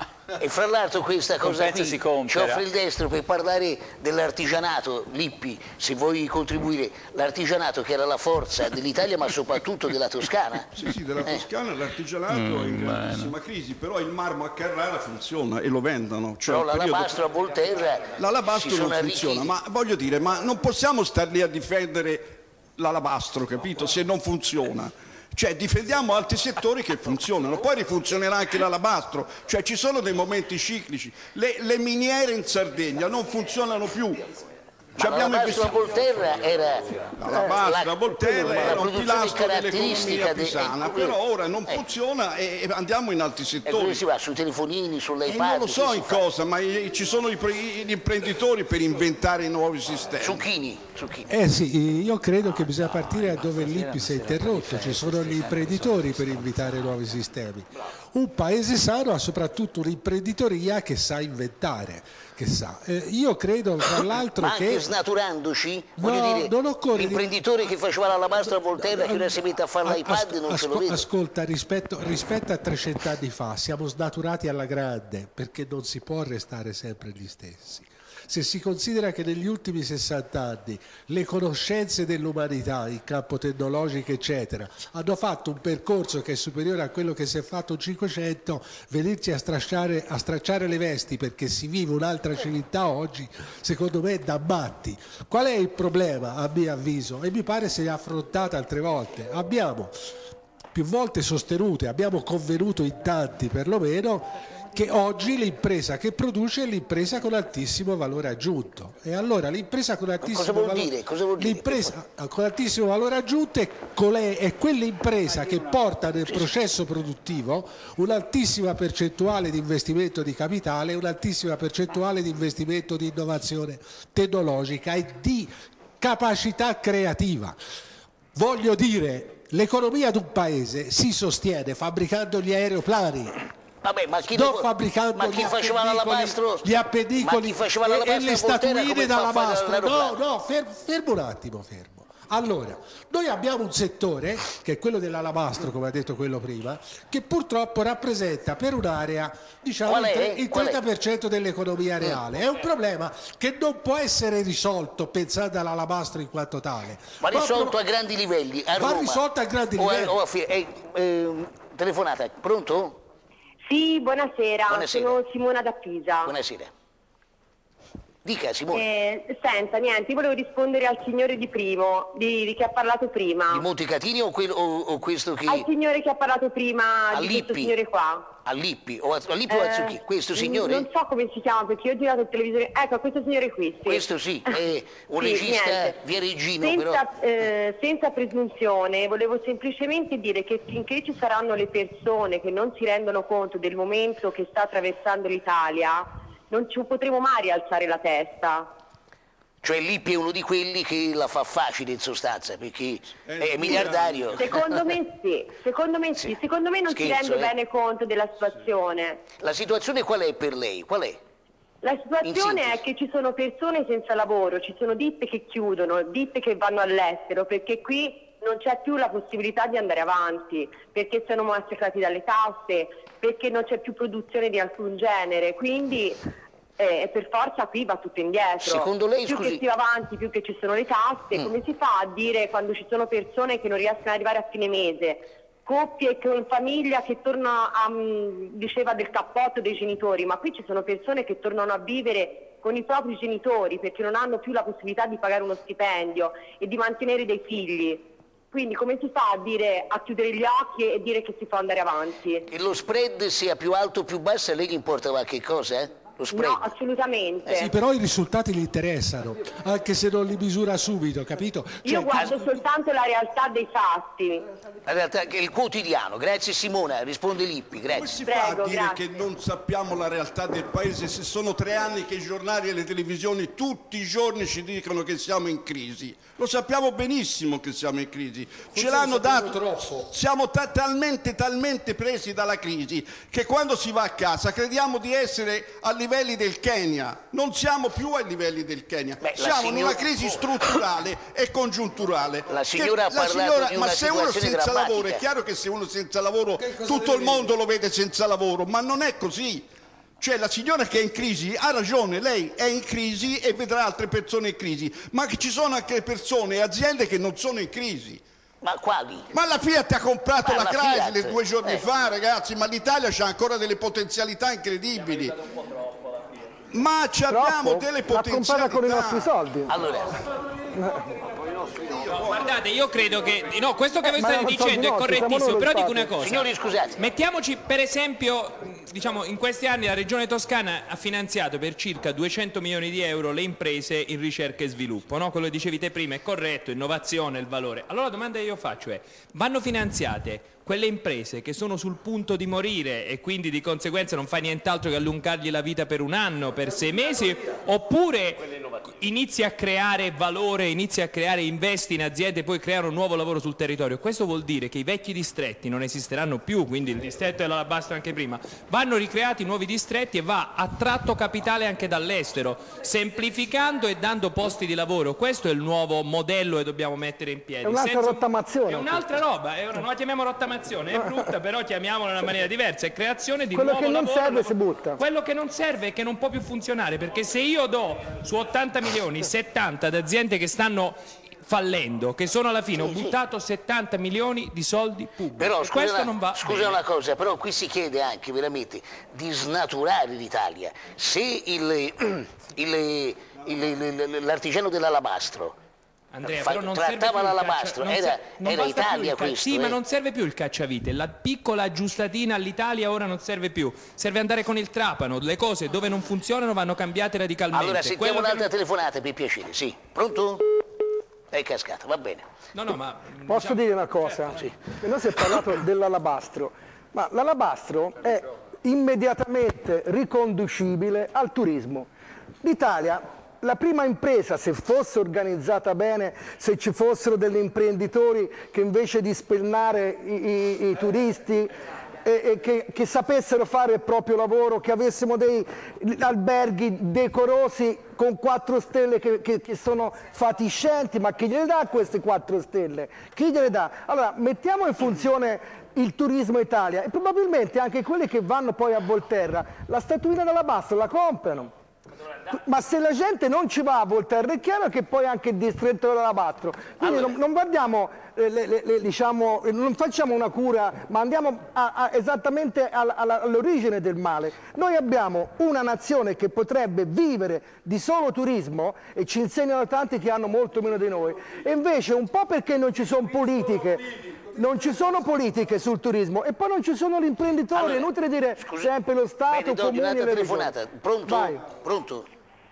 E fra l'altro questa cosa qui ci compera. offre il destro per parlare dell'artigianato, Lippi, se vuoi contribuire, l'artigianato che era la forza dell'Italia ma soprattutto della Toscana. Sì, sì, della Eh. Toscana l'artigianato Mm, è in grandissima crisi, però il marmo a Carrara funziona e lo vendono. Cioè, Però il periodo- l'alabastro a Volterra L'alabastro si non sono funziona, arricchiti. ma voglio dire, ma non possiamo star lì a difendere l'alabastro, capito? Se non funziona. Cioè difendiamo altri settori che funzionano, poi rifunzionerà anche l'alabastro, cioè ci sono dei momenti ciclici, le, le miniere in Sardegna non funzionano più. Ci Ma abbiamo l'alabastro a investito- Volterra era L'alabastro a Volterra la era un produzione pilastro caratteristica dell'economia de- pisana, eh, però ora non eh. funziona e e andiamo in altri E dove settori. si va? Sui telefonini, E sull'iPad? non lo so che in si fa? cosa, ma i- ci sono i pre- gli imprenditori per inventare nuovi sistemi. Zucchini, zucchini. Eh sì, io credo che bisogna partire da dove l'Ippi si è interrotto, ci sono gli imprenditori per inventare nuovi sistemi. Un paese sano ha soprattutto un'imprenditoria che sa inventare, che sa. Eh, io credo tra l'altro Ma anche che... snaturandoci, voglio No, dire, non occorre di- l'imprenditore che faceva l'alabastro a Volterra che ora si mette a fare l'iPad As- non se lo asco- vede. Ascolta, rispetto, rispetto a trecento anni fa siamo snaturati alla grande perché non si può restare sempre gli stessi. Se si considera che negli ultimi sessanta anni le conoscenze dell'umanità in campo tecnologico eccetera hanno fatto un percorso che è superiore a quello che si è fatto in cinquecento, venirci a stracciare, a stracciare le vesti perché si vive un'altra civiltà oggi, secondo me è da matti. Qual è il problema a mio avviso? E mi pare si è affrontata altre volte. Abbiamo più volte sostenute, abbiamo convenuto in tanti perlomeno, che oggi l'impresa che produce è l'impresa con altissimo valore aggiunto. E allora l'impresa con altissimo cosa vuol valore dire? Cosa vuol dire? l'impresa con altissimo valore aggiunto è, colei- è quell'impresa che porta nel processo produttivo un'altissima percentuale di investimento di capitale, un'altissima percentuale di investimento di innovazione tecnologica e di capacità creativa. Voglio dire, l'economia di un paese si sostiene fabbricando gli aeroplani, Vabbè, ma chi, non lo- fabbricando ma chi gli faceva appendicoli- l'alabastro? gli appendicoli Ma chi faceva e, e l'alabastro le a Volterra statuine come fa a fare d'alabastro. No, l'aeroplano? no, fermo, fermo un attimo, fermo. Allora, noi abbiamo un settore, che è quello dell'alabastro, come ha detto quello prima, che purtroppo rappresenta per un'area, diciamo, Qual il, è? tre- il Qual è? trenta per cento dell'economia reale. È un problema che non può essere risolto pensando all'alabastro in quanto tale. Ma risolto Proprio- a grandi livelli, a Va Roma. risolto a grandi O a- livelli. o a Fi- eh, eh, telefonata, pronto? Sì, buonasera, Buonasera. sono Simona da Pisa. Buonasera. Dica Simone. Eh, senta, niente, io volevo rispondere al signore di primo, di, di che ha parlato prima. Di Montecatini o, quello- o- o questo che... Al signore che ha parlato prima, A di questo Lippi. signore qua. A Lippi o a, a Lippi o a Eh, Zucchi? Questo signore? Non so come si chiama perché io ho girato il televisore. Ecco, questo signore qui. Sì. Questo sì, è un Sì, regista niente. viareggino, senza, però... eh, senza presunzione, volevo semplicemente dire che finché ci saranno le persone che non si rendono conto del momento che sta attraversando l'Italia, non ci potremo mai rialzare la testa. Cioè Lippi è uno di quelli che la fa facile in sostanza, perché è miliardario. Secondo me sì, secondo me sì, secondo me non Scherzo, si rende eh. bene conto della situazione. La situazione qual è per lei? Qual è? La In situazione sintesi. è che ci sono persone senza lavoro, ci sono ditte che chiudono, ditte che vanno all'estero, perché qui non c'è più la possibilità di andare avanti, perché sono massacrati dalle tasse, perché non c'è più produzione di alcun genere, quindi eh, per forza qui va tutto indietro. Secondo lei, più scusi- che si va avanti, più che ci sono le tasse, Mm. come si fa a dire quando ci sono persone che non riescono ad arrivare a fine mese? Coppie con famiglia che tornano a, mm, diceva del cappotto dei genitori, ma qui ci sono persone che tornano a vivere con i propri genitori perché non hanno più la possibilità di pagare uno stipendio e di mantenere dei figli. Quindi come si fa a dire, a chiudere gli occhi e dire che si può andare avanti? E lo spread sia più alto o più basso, a lei gli importa qualche cosa, eh? Lo spread? No, assolutamente. Sì, però i risultati gli interessano, anche se non li misura subito, capito? Io Cioè, guardo soltanto la realtà dei fatti. La realtà è il quotidiano. Grazie Simona, risponde Lippi, Come grazie. si fa a dire che non sappiamo la realtà del paese se sono tre anni che i giornali e le televisioni tutti i giorni ci dicono che siamo in crisi? Lo sappiamo benissimo che siamo in crisi. Ce l'hanno dato troppo. Siamo ta- talmente talmente presi dalla crisi che quando si va a casa crediamo di essere a livelli del Kenya. Non siamo più ai livelli del Kenya. Beh, siamo signora... in una crisi strutturale e congiunturale. La signora Che, ha la parlato signora, di ma una se uno situazione senza drammatica. lavoro, è chiaro che se uno senza lavoro tutto il mondo lo vede senza lavoro, ma non è così. Cioè la signora che è in crisi ha ragione, lei è in crisi e vedrà altre persone in crisi, ma che ci sono anche persone e aziende che non sono in crisi. Ma quali? Ma la Fiat ha comprato Ma la, la Chrysler Fiat, due giorni eh. fa, ragazzi, ma l'Italia ha ancora delle potenzialità incredibili. Ma ci abbiamo delle L'ha comprata con i nostri potenzialità. soldi. Allora, Guardate, io credo che no, questo che Eh, voi ma state non sono dicendo è nostri, siamo correttissimo, loro però il dico fatto. una cosa. Signori, scusate. Mettiamoci per esempio, diciamo, in questi anni la Regione Toscana ha finanziato per circa duecento milioni di euro le imprese in ricerca e sviluppo, no? Quello che dicevi te prima è corretto, innovazione, il valore. Allora la domanda che io faccio è: vanno finanziate quelle imprese che sono sul punto di morire e quindi di conseguenza non fai nient'altro che allungargli la vita per un anno, per sei mesi, oppure inizi a creare valore, inizi a creare, investi in aziende e poi creare un nuovo lavoro sul territorio? Questo vuol dire che i vecchi distretti non esisteranno più, quindi il distretto dell'Alabastro anche prima, vanno ricreati nuovi distretti e va attratto capitale anche dall'estero, semplificando e dando posti di lavoro. Questo è il nuovo modello che dobbiamo mettere in piedi. È un'altra Senza- rottamazione. È un'altra roba, è una- non la chiamiamo rottamazione, è brutta, però chiamiamola in una maniera diversa, è creazione di Quello nuovo che non lavoro, serve nuovo- si butta. Quello che non serve è che non può più funzionare, perché se io do su ottanta milioni settanta ad aziende che stanno fallendo, che sono alla fine, ho buttato settanta milioni di soldi pubblici. però E scusa, questo una, non va scusa bene. una cosa, però qui si chiede anche veramente di snaturare l'Italia. Se il, il- il- il- l'artigiano dell'alabastro Andrea, fa- però non serve trattava più il l'alabastro, caccia- non era, se- non era basta più Italia il ca- questo. Sì, ma eh. non serve più il cacciavite, la piccola aggiustatina all'Italia ora non serve più, serve andare con il trapano, le cose dove non funzionano vanno cambiate radicalmente. Allora sentiamo Quello che- un'altra telefonata per piacere, sì. Pronto? È cascata, va bene. No, no, ma Posso dire una cosa? Che noi si è parlato dell'alabastro, ma l'alabastro è immediatamente riconducibile al turismo. L'Italia, la prima impresa, se fosse organizzata bene, se ci fossero degli imprenditori che invece di spennare i, i- i turisti e, e che, che sapessero fare il proprio lavoro, che avessimo dei alberghi decorosi con quattro stelle che, che- che sono fatiscenti, ma chi gliele dà queste quattro stelle? Chi gliele dà? Allora, mettiamo in funzione il turismo Italia e probabilmente anche quelli che vanno poi a Volterra la statuina dell'alabastro la comprano. Ma se la gente non ci va a Volterra è chiaro che poi anche il distretto dell'alabastro. Quindi non, non guardiamo, eh, le- le- le- diciamo, eh, non facciamo una cura, ma andiamo a- a- esattamente alla- alla- all'origine del male. Noi abbiamo una nazione che potrebbe vivere di solo turismo e ci insegnano tanti che hanno molto meno di noi. E invece un po' perché non ci sono politiche. Non ci sono politiche sul turismo e poi non ci sono gli imprenditori, Allora, è inutile dire sempre lo Stato, Bene, do comuni e un'altra le telefonata. regioni. Pronto? Vai. Pronto?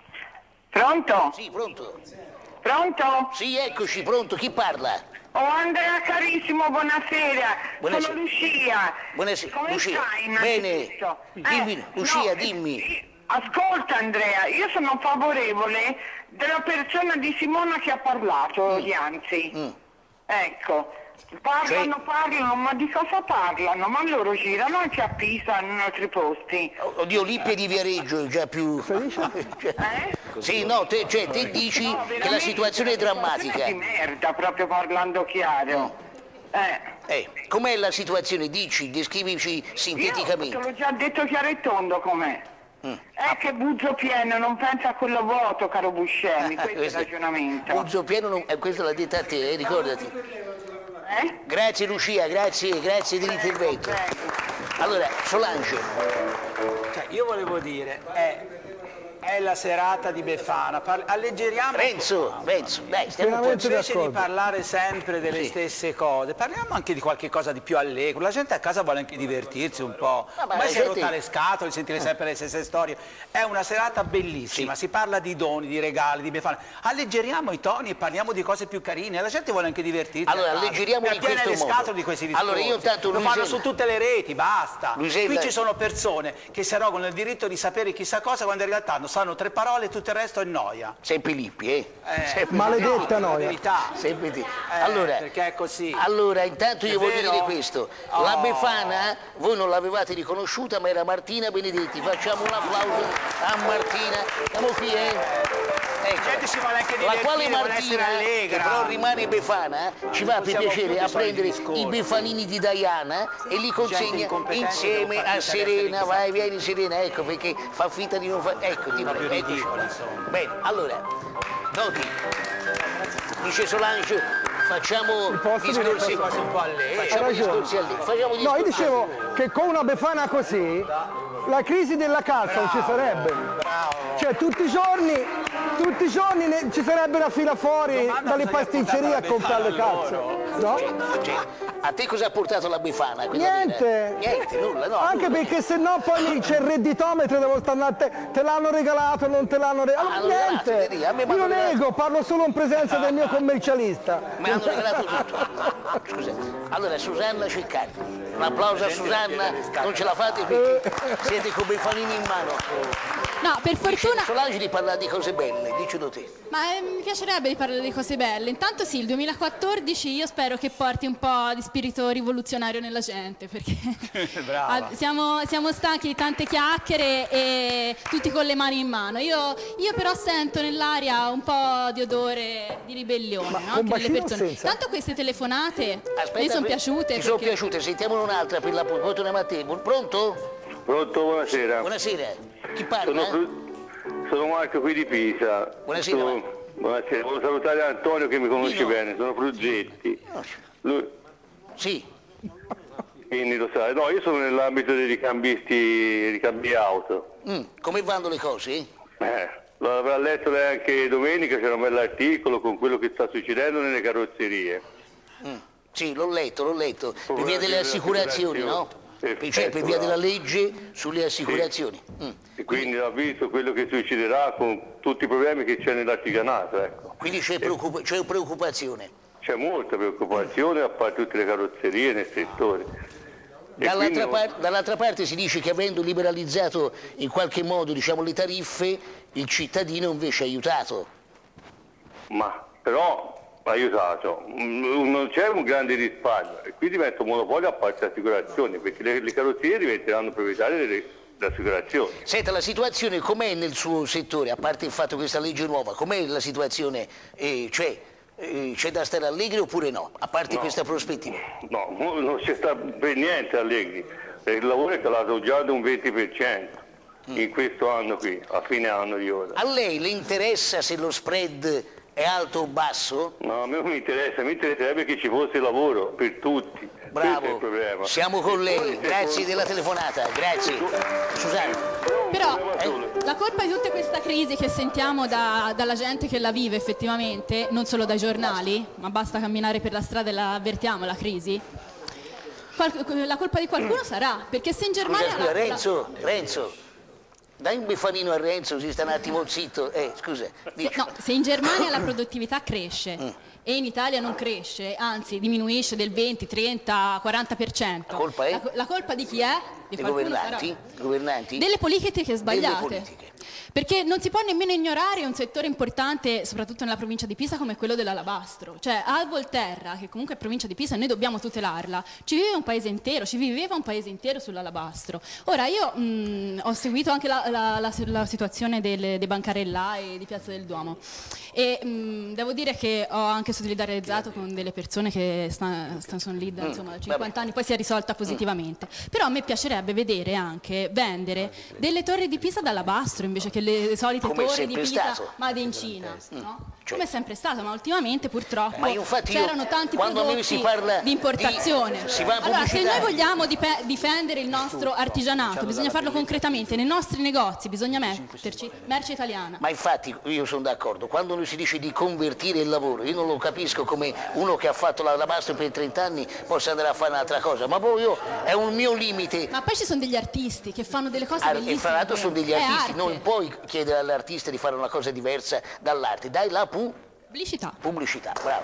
Pronto? Sì, pronto. Pronto? Sì, eccoci, pronto. Chi parla? Oh Andrea carissimo, buonasera. Buonasera. Sono Lucia. Buonasera, Come Lucia. stai Bene. innanzitutto? Dimmi, Eh, Lucia, no, dimmi. eh, Ascolta Andrea, io sono favorevole della persona di Simona che ha parlato Mm. dianzi. Ecco. Parlano, Cioè- parlano, ma di cosa parlano? Ma loro girano anche a Pisa in altri posti. Oddio, Lippia di Viareggio è già più... Cioè- Sì, no, te, cioè, te dici No, che la veramente, situazione è drammatica. Di merda, proprio parlando chiaro. Eh. Eh, com'è la situazione? Dici, descrivici Io sinteticamente. te l'ho già detto chiaro e tondo com'è. Mm. È che buzzo pieno, non pensa a quello vuoto, caro Buscemi, questo è il Questo- ragionamento. Buzzo pieno, non- eh, questo l'ha detto a te, eh, ricordati. Grazie Lucia, grazie, grazie dell'intervento. Allora, Solange. Cioè, io volevo dire, è È la serata di Befana, Par- alleggeriamo... Renzo, Renzo, dai, stiamo un po' Invece di parlare sempre delle Sì. stesse cose, parliamo anche di qualche cosa di più allegro. La gente a casa vuole anche divertirsi un po'. ma Ormai la si è gente- rotta le scatole, sentire sempre le stesse storie. È una serata bellissima, si parla di doni, di regali, di Befana. Alleggeriamo i toni e parliamo di cose più carine. La gente vuole anche divertirsi. Allora, a casa. alleggeriamo È in piena questo le modo. scatole di questi discorsi. Allora, io intanto, Lo fanno Luisella- su tutte le reti, basta. Luisella- Qui ci sono persone che si arrogano il diritto di sapere chissà cosa quando in realtà non sanno tre parole e tutto il resto è noia. Sempre Lippi, eh? Sempre maledetta Lippi. noia. Sempre Lippi. Eh, allora, perché è così. allora, intanto io È voglio vero? dire questo. La Oh. Befana, voi non l'avevate riconosciuta, ma era Martina Benedetti. Facciamo un applauso a Martina. Siamo qui, eh? Ecco. gente si vuole anche La quale divertire, vuole Martina, essere che allegra. però rimane Befana, ci va per Possiamo piacere tutti a fare prendere i discorsi. i Befanini di Diana e li consegna incompetente insieme che non fa a finta di Serena. essere Vai, vieni Serena, ecco, perché fa finta di non fare. Ecco, ti Proprio prego, ridicolo, eccoci. insomma. Bene, allora, Doti, dice Solange, facciamo Posso dire discorsi queste cose un po' a lei. Hai Facciamo ragione. discorsi a lei. Facciamo No, io discorsi- dicevo che con una Befana così la crisi della calza non ci sarebbe. Cioè tutti i giorni, tutti i giorni ne- ci sarebbe la fila fuori dalle pasticcerie a comprare le calze. No? Cioè, a te cosa ha portato la Befana? quella Niente. vera? Niente, nulla, no. Anche nulla. perché se no poi mi- c'è il redditometro, devo stare a te, te l'hanno regalato, non te l'hanno regalato. hanno regalato, Niente. vedi, a me mi Io hanno regalato. nego, parlo solo in presenza del mio commercialista. Mi hanno regalato tutto. Scusa, allora Susanna Ceccardi, un applauso a Susanna, non ce la fate perché siete con Befanini in mano. No, per fortuna... Solange di parlare di cose belle, dicelo te. Ma eh, mi piacerebbe di parlare di cose belle. Intanto sì, il duemilaquattordici io spero che porti un po' di spirito rivoluzionario nella gente, perché Brava. ah, siamo, siamo stanchi di tante chiacchiere e tutti con le mani in mano. Io, io però sento nell'aria un po' di odore di ribellione, no? con Anche nelle bacino o persone. senza? Tanto queste telefonate Aspetta, mi sono per- piaciute. Ti sono perché- piaciute, sentiamone un'altra per la poi torniamo a te. Pronto? Pronto, buonasera. Buonasera. Chi Sono, parla? Fru- sono Marco qui di Pisa. Buonasera, Sono- Marco. buonasera, volevo salutare Antonio che mi conosce Dino. bene, sono Frugetti. Lui, Sì. quindi lo sai. No, io sono nell'ambito dei ricambisti, ricambi auto. Mm, come vanno le cose? Eh, lo avrà letto lei anche domenica, c'era un bell'articolo con quello che sta succedendo nelle carrozzerie. Mm, sì, l'ho letto, l'ho letto. Per Problema via delle delle assicurazioni, no? assicurazioni. Cioè, per via Perfetto, della bravo. legge sulle assicurazioni. Mm. E quindi ha visto quello che succederà con tutti i problemi che c'è nell'artigianato, ecco. Quindi c'è, preoccup- c'è preoccupazione. C'è molta preoccupazione a parte tutte le carrozzerie nel settore. E Dall'altra, quindi- par- dall'altra parte si dice che avendo liberalizzato in qualche modo, diciamo, le tariffe, il cittadino invece è aiutato. Ma però ha aiutato, Mm, non c'è un grande risparmio e qui diventa un monopolio a parte assicurazioni perché le, le carrozzerie diventeranno proprietarie delle, delle assicurazioni. Senta, la situazione com'è nel suo settore, a parte il fatto di questa legge nuova, com'è la situazione? Eh, cioè, eh, c'è da stare allegri oppure no? A parte No. questa prospettiva. No, mo- non c'è sta per niente allegri, il lavoro è calato già di un venti per cento in questo anno qui, a fine anno di ora. A lei le interessa se lo spread è alto o basso? No, a me non mi interessa, mi interesserebbe che ci fosse lavoro per tutti. Questo è il Bravo, problema. siamo con lei, grazie della telefonata, grazie. Susanna. Però la colpa di tutta questa crisi che sentiamo da- dalla gente che la vive effettivamente, non solo dai giornali, ma basta camminare per la strada e la avvertiamo la crisi, qual- la colpa di qualcuno sarà, perché se in Scusa, Germania... scusa, la- la- Renzo, Renzo, dai un befanino a Renzo, si sta un attimo zitto. Eh, scusa, dici. No, se in Germania la produttività cresce Mm. e in Italia non cresce, anzi diminuisce del venti, trenta, quaranta per cento. La colpa è? La, la colpa di chi è? Di I qualcuno governanti? sarà. I governanti? Delle politiche Delle sbagliate. politiche. Perché non si può nemmeno ignorare un settore importante, soprattutto nella provincia di Pisa, come quello dell'alabastro. Cioè, a Volterra, che comunque è provincia di Pisa, e noi dobbiamo tutelarla, ci vive un paese intero, ci viveva un paese intero sull'alabastro. Ora, io mh, ho seguito anche la, la- la- la situazione delle, dei bancarellai di Piazza del Duomo e mh, devo dire che ho anche solidarizzato con delle persone che sta- sta- sono lì da, Mm, insomma, da cinquanta anni, poi si è risolta positivamente. Però a me piacerebbe vedere anche vendere delle torri di Pisa d'alabastro invece che le solite Come è torri di sempre pizza stato. made in Cina, no? Cioè. Come è sempre stato, ma ultimamente purtroppo Ma infatti io, c'erano tanti quando a me prodotti si parla di importazione. di- si va a allora, se pubblicità. noi vogliamo dipe- difendere il nostro artigianato, bisogna farlo concretamente. Nei nostri negozi bisogna metterci merce italiana. Ma infatti io sono d'accordo, quando lui si dice di convertire il lavoro, io non lo capisco come uno che ha fatto la, la master per trenta anni possa andare a fare un'altra cosa, ma poi io è un mio limite. Ma poi ci sono degli artisti che fanno delle cose Ar- bellissime. e fra l'altro sono degli È artisti, arte. non puoi chiedere all'artista di fare una cosa diversa dall'arte, dai la pu- pubblicità. pubblicità, bravo.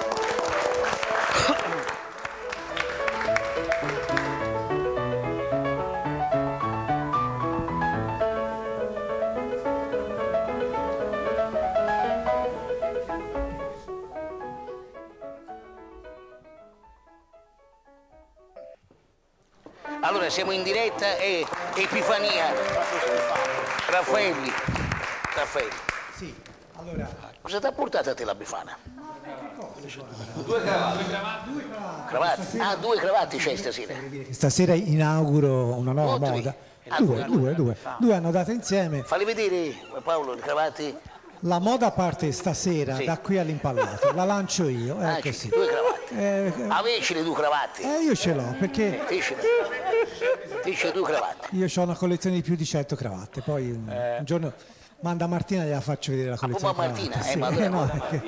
Allora siamo in diretta e Epifania. Raffaelli. Raffaelli. Sì, allora. Cosa ti ha portato a te la Befana? Due cravatte. Cravatte? Ah, due cravatte c'è stasera. Stasera inauguro una nuova moda. Ah, Due, due, due, due. Due hanno dato insieme. Falli vedere, Paolo, le cravatte. La moda parte stasera, Sì. da qui all'impallato. La lancio io, è Ah, così. due cravatte. Eh, Aveci le due cravatte. eh, io ce l'ho, perché Dice due cravatte. io ho una collezione di più di cento cravatte. Poi un, un giorno manda Martina e gliela faccio vedere la collezione ma di Martina, cravatte. eh, Sì, ma allora- no, perché-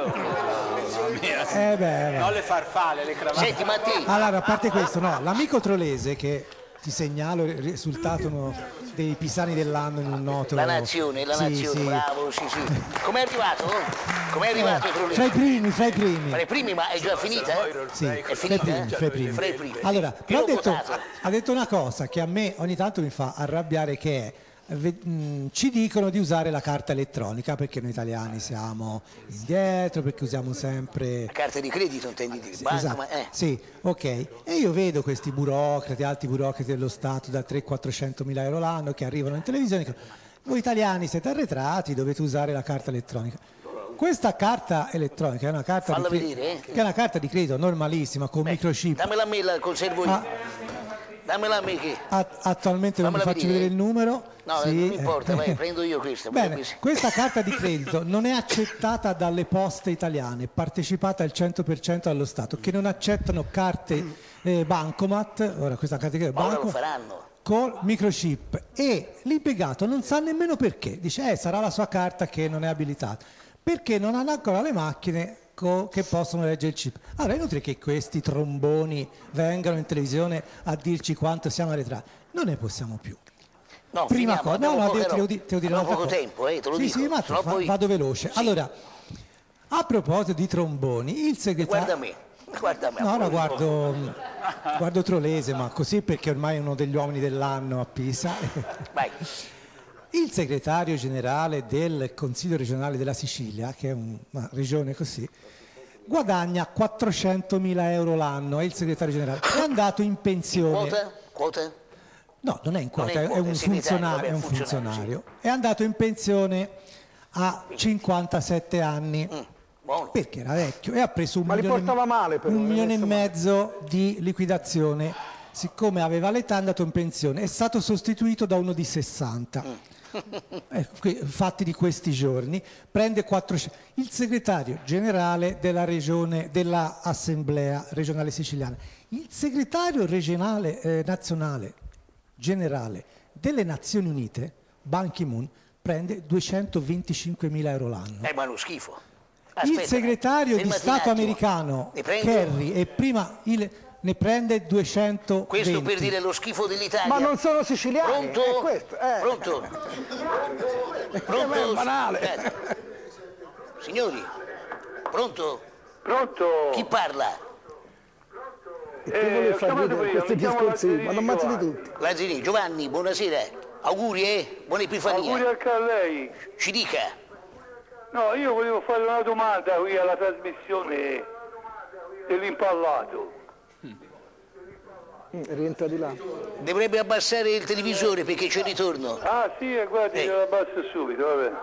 Mia, Eh beh, beh. non le farfalle, le cravatte. Senti, Mattia. Allora, a parte questo, no, l'amico Trolese che ti segnalo è risultato uno dei pisani dell'anno in un noto. La nazione, la Sì, nazione, sì. bravo, sì, sì. Com'è arrivato? Com'è arrivato? Eh, Trulli? fra i primi, fra i primi. Fra i primi, ma è già finita? eh? Sì, È fra i finita? primi, eh? fra i primi. Fra i primi. Allora, Io però ha l'ho detto, votato. ha detto una cosa che a me ogni tanto mi fa arrabbiare, che è ve- mh, ci dicono di usare la carta elettronica perché noi italiani siamo indietro, perché usiamo sempre. Carte di credito, intendi dire? Banca, Esatto. ma, eh. Sì, ok. E io vedo questi burocrati, alti burocrati dello Stato da trecento quattrocento mila euro l'anno che arrivano in televisione e dicono, voi italiani siete arretrati, dovete usare la carta elettronica. Questa carta elettronica è una carta, di, Falla cre- vedere, eh. che è una carta di credito normalissima con microchip. Dammela a me, la conservo io. Ah. Dammela a me che... At- attualmente non vi Fammela faccio vedere. vedere il numero. No, Sì, non mi importa, eh. vai, prendo io questa. Bene, perché- questa carta di credito non è accettata dalle poste italiane, è partecipata al cento per cento dallo Stato, che non accettano carte eh, bancomat, ora questa carta di credito Ora lo bancomat, faranno. col microchip, e l'impiegato non sa nemmeno perché, dice eh sarà la sua carta che non è abilitata, perché non hanno ancora le macchine co- che possono leggere il chip. Allora è inutile che questi tromboni vengano in televisione a dirci quanto siamo arretrati, non ne possiamo più. No, Prima finiamo, cosa, abbiamo no, no, poche te, te ro- lo di- te lo dirò abbiamo un'altra poco cosa. tempo, eh, te lo sì, dico. Sì, ma sennò fa- poi- vado veloce. Allora, a proposito di tromboni, il segretario... Guarda me, guarda me. No, ora guardo, guardo Trolese, ma così perché ormai è uno degli uomini dell'anno a Pisa. Vai. Il segretario generale del Consiglio regionale della Sicilia, che è un- una regione così, guadagna quattrocentomila euro l'anno, è il segretario generale, è andato in pensione. Quota? Quota? No, non è in quota, Non è in è, quota, un è segretario, funzionario, vabbè, è un funzionario, funzionario. È andato in pensione a cinquantasette anni. Buono. Perché era vecchio e ha preso un Ma li milione, portava male, però, un li milione e messo male. mezzo di liquidazione. Siccome aveva l'età è andato in pensione, è stato sostituito da uno di sessanta. Eh, que- fatti di questi giorni, prende quattrocento. Il segretario generale della regione, dell'Assemblea regionale siciliana, il segretario regionale eh, nazionale generale delle Nazioni Unite, Ban Ki-moon, prende duecentoventicinquemila euro l'anno. Eh, ma è uno schifo. Il Aspetta, segretario di fermati un Stato attimo. americano Ne prendo- Kerry e prima il, ne prende duecentoventi. Questo per dire lo schifo dell'Italia. Ma non sono siciliani, Pronto? è questo, eh. Pronto? È Pronto? banale. Eh. Signori, pronto? Pronto? Chi parla? E che vuole ho far chiamato vedere prima, questi mi chiamo discorsi? Lazzarini Ma non ammazzi di Giovanni. tutti. Lazzarini, Giovanni, buonasera. Auguri, eh? Buona Epifania. Auguri anche a lei. Ci dica. No, io volevo fare una domanda qui alla trasmissione dell'impallato. Mm, rientra di là. Dovrebbe abbassare il televisore perché c'è ritorno. Ah sì, eh, guardi, Eh. glielo abbasso subito, va bene.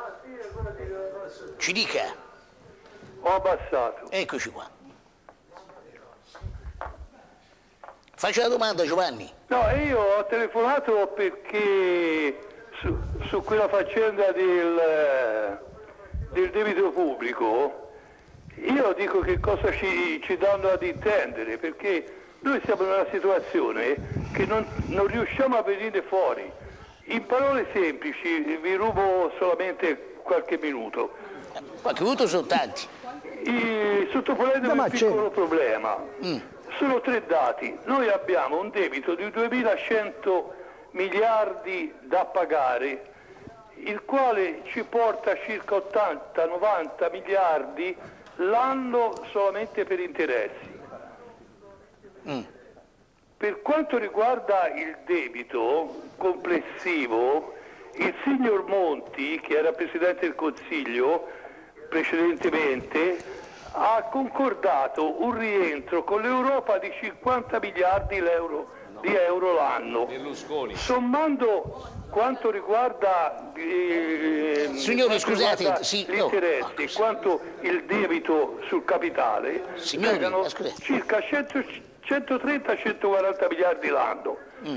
Ci dica. Ho abbassato. Eccoci qua. Faccia la domanda, Giovanni. No, io ho telefonato perché su, su quella faccenda del, del debito pubblico, io dico che cosa ci, ci danno ad intendere, perché noi siamo in una situazione che non, non riusciamo a venire fuori. In parole semplici, vi rubo solamente qualche minuto. Qualche minuto sono tanti. I, sottoponendo un piccolo problema, mm. sono tre dati. Noi abbiamo un debito di duemilacento miliardi da pagare, il quale ci porta a circa ottanta novanta miliardi l'anno solamente per interessi. Mm. Per quanto riguarda il debito complessivo, il signor Monti, che era Presidente del Consiglio precedentemente, ha concordato un rientro con l'Europa di cinquanta miliardi l'euro, di euro l'anno. Sommando quanto riguarda eh, Signore, scusate, sì, gli interessi e no. quanto il debito sul capitale, Signori, pagano circa centotrenta centoquaranta miliardi l'anno. Mm.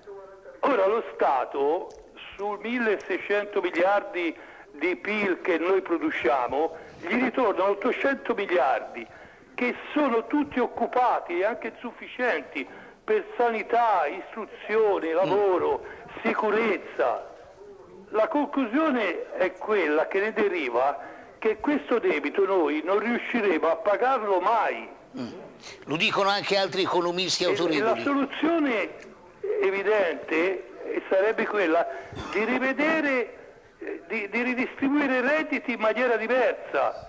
Ora lo Stato su milleseicento miliardi di P I L che noi produciamo gli ritornano ottocento miliardi che sono tutti occupati e anche insufficienti per sanità, istruzione, lavoro, mm. sicurezza. La conclusione è quella che ne deriva che questo debito noi non riusciremo a pagarlo mai. Mm. Lo dicono anche altri economisti autorevoli. E la soluzione evidente sarebbe quella di rivedere, di, di ridistribuire i redditi in maniera diversa.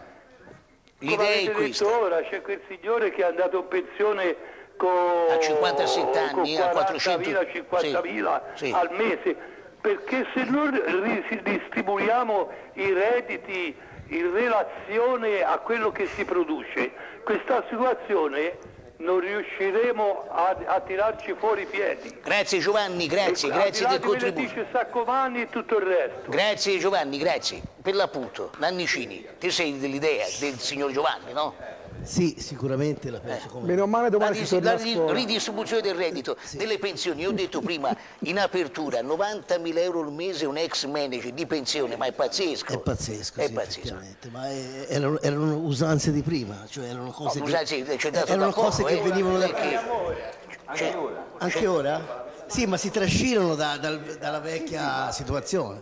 L'idea è questa. Ora c'è quel signore che è andato in pensione con, a cinquantasette anni, con a quattrocentomila, cinquantamila sì, sì. al mese, perché se non ridistribuiamo i redditi in relazione a quello che si produce, questa situazione non riusciremo a, a tirarci fuori i piedi. Grazie Giovanni, grazie, e, grazie del contributo. Dice Saccomanni e tutto il resto. Grazie Giovanni, grazie. Per l'appunto, Nannicini, te sei dell'idea del signor Giovanni, no? Sì, sicuramente la penso come... Meno male domani la, si torna la a scuola. ridistribuzione del reddito, sì. delle pensioni. Io ho detto prima, in apertura, novantamila euro al mese un ex manager di pensione, ma è pazzesco. È pazzesco, è sì, pazzesco. Ma è, erano, erano usanze di prima, cioè erano cose no, che, usanze, cioè, erano cose che eh, venivano da... Perché... Anche ora? Anche ora? Sì, ma si trascinano da, dal, dalla vecchia situazione.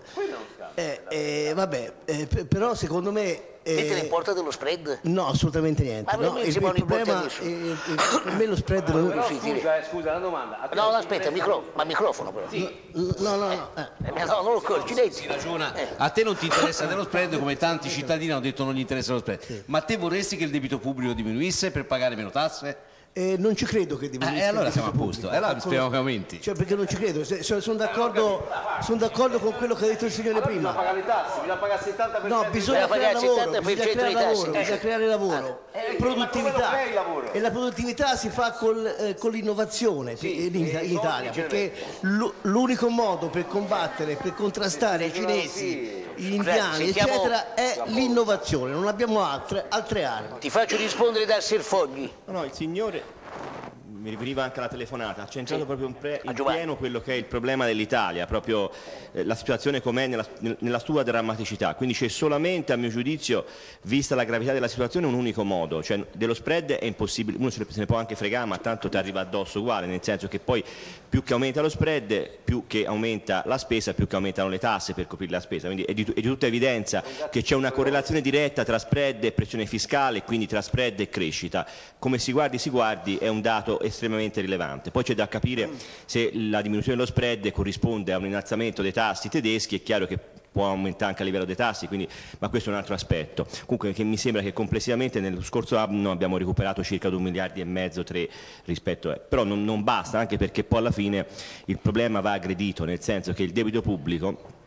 Eh, eh, vabbè, eh, però secondo me... Eh, te ne importa dello spread? No, assolutamente niente. Ma no, il, il problema è, il, per me lo spread non... Però, scusa, eh, scusa, una domanda. No, no, aspetta, micro, ma microfono però. Sì. No, no, no. Eh. Eh, no, non lo colgi, si ragiona. Eh. A te non ti interessa dello spread, come tanti cittadini hanno detto non gli interessa lo spread. Sì. Ma te vorresti che il debito pubblico diminuisse per pagare meno tasse? Eh, non ci credo che diminuisca. E eh, allora siamo a posto, e allora speriamo che aumenti. Cioè, perché non ci credo, se, cioè, sono d'accordo son d'accordo con quello che ha detto il signore allora prima. Bisogna pagare le tasse, bisogna pagare il settanta per cento. No, bisogna creare lavoro, bisogna creare lavoro, tasse, bisogna creare lavoro. Eh, produttività. Lavoro. E la produttività si fa col, eh, con l'innovazione sì, in, in Italia, perché l'unico modo per combattere, per contrastare i cinesi, gli indiani, eccetera, è l'innovazione, non abbiamo altre, altre armi. Ti faccio rispondere da Serfogli. No, no, il signore... mi riferiva anche alla telefonata, ha centrato sì. proprio in, pre, in pieno quello che è il problema dell'Italia, proprio eh, la situazione com'è nella, nella sua drammaticità, quindi c'è solamente, a mio giudizio, vista la gravità della situazione, un unico modo, cioè dello spread è impossibile, uno se ne può anche fregare, ma tanto ti arriva addosso uguale, nel senso che poi più che aumenta lo spread, più che aumenta la spesa, più che aumentano le tasse per coprire la spesa, quindi è di, è di tutta evidenza che c'è una correlazione diretta tra spread e pressione fiscale, quindi tra spread e crescita, come si guardi si guardi è un dato estremamente rilevante. Poi c'è da capire se la diminuzione dello spread corrisponde a un innalzamento dei tassi tedeschi, è chiaro che può aumentare anche a livello dei tassi, quindi, ma questo è un altro aspetto. Comunque che mi sembra che complessivamente nello scorso anno abbiamo recuperato circa due miliardi e mezzo, tre rispetto a... però non, non basta, anche perché poi alla fine il problema va aggredito, nel senso che il debito pubblico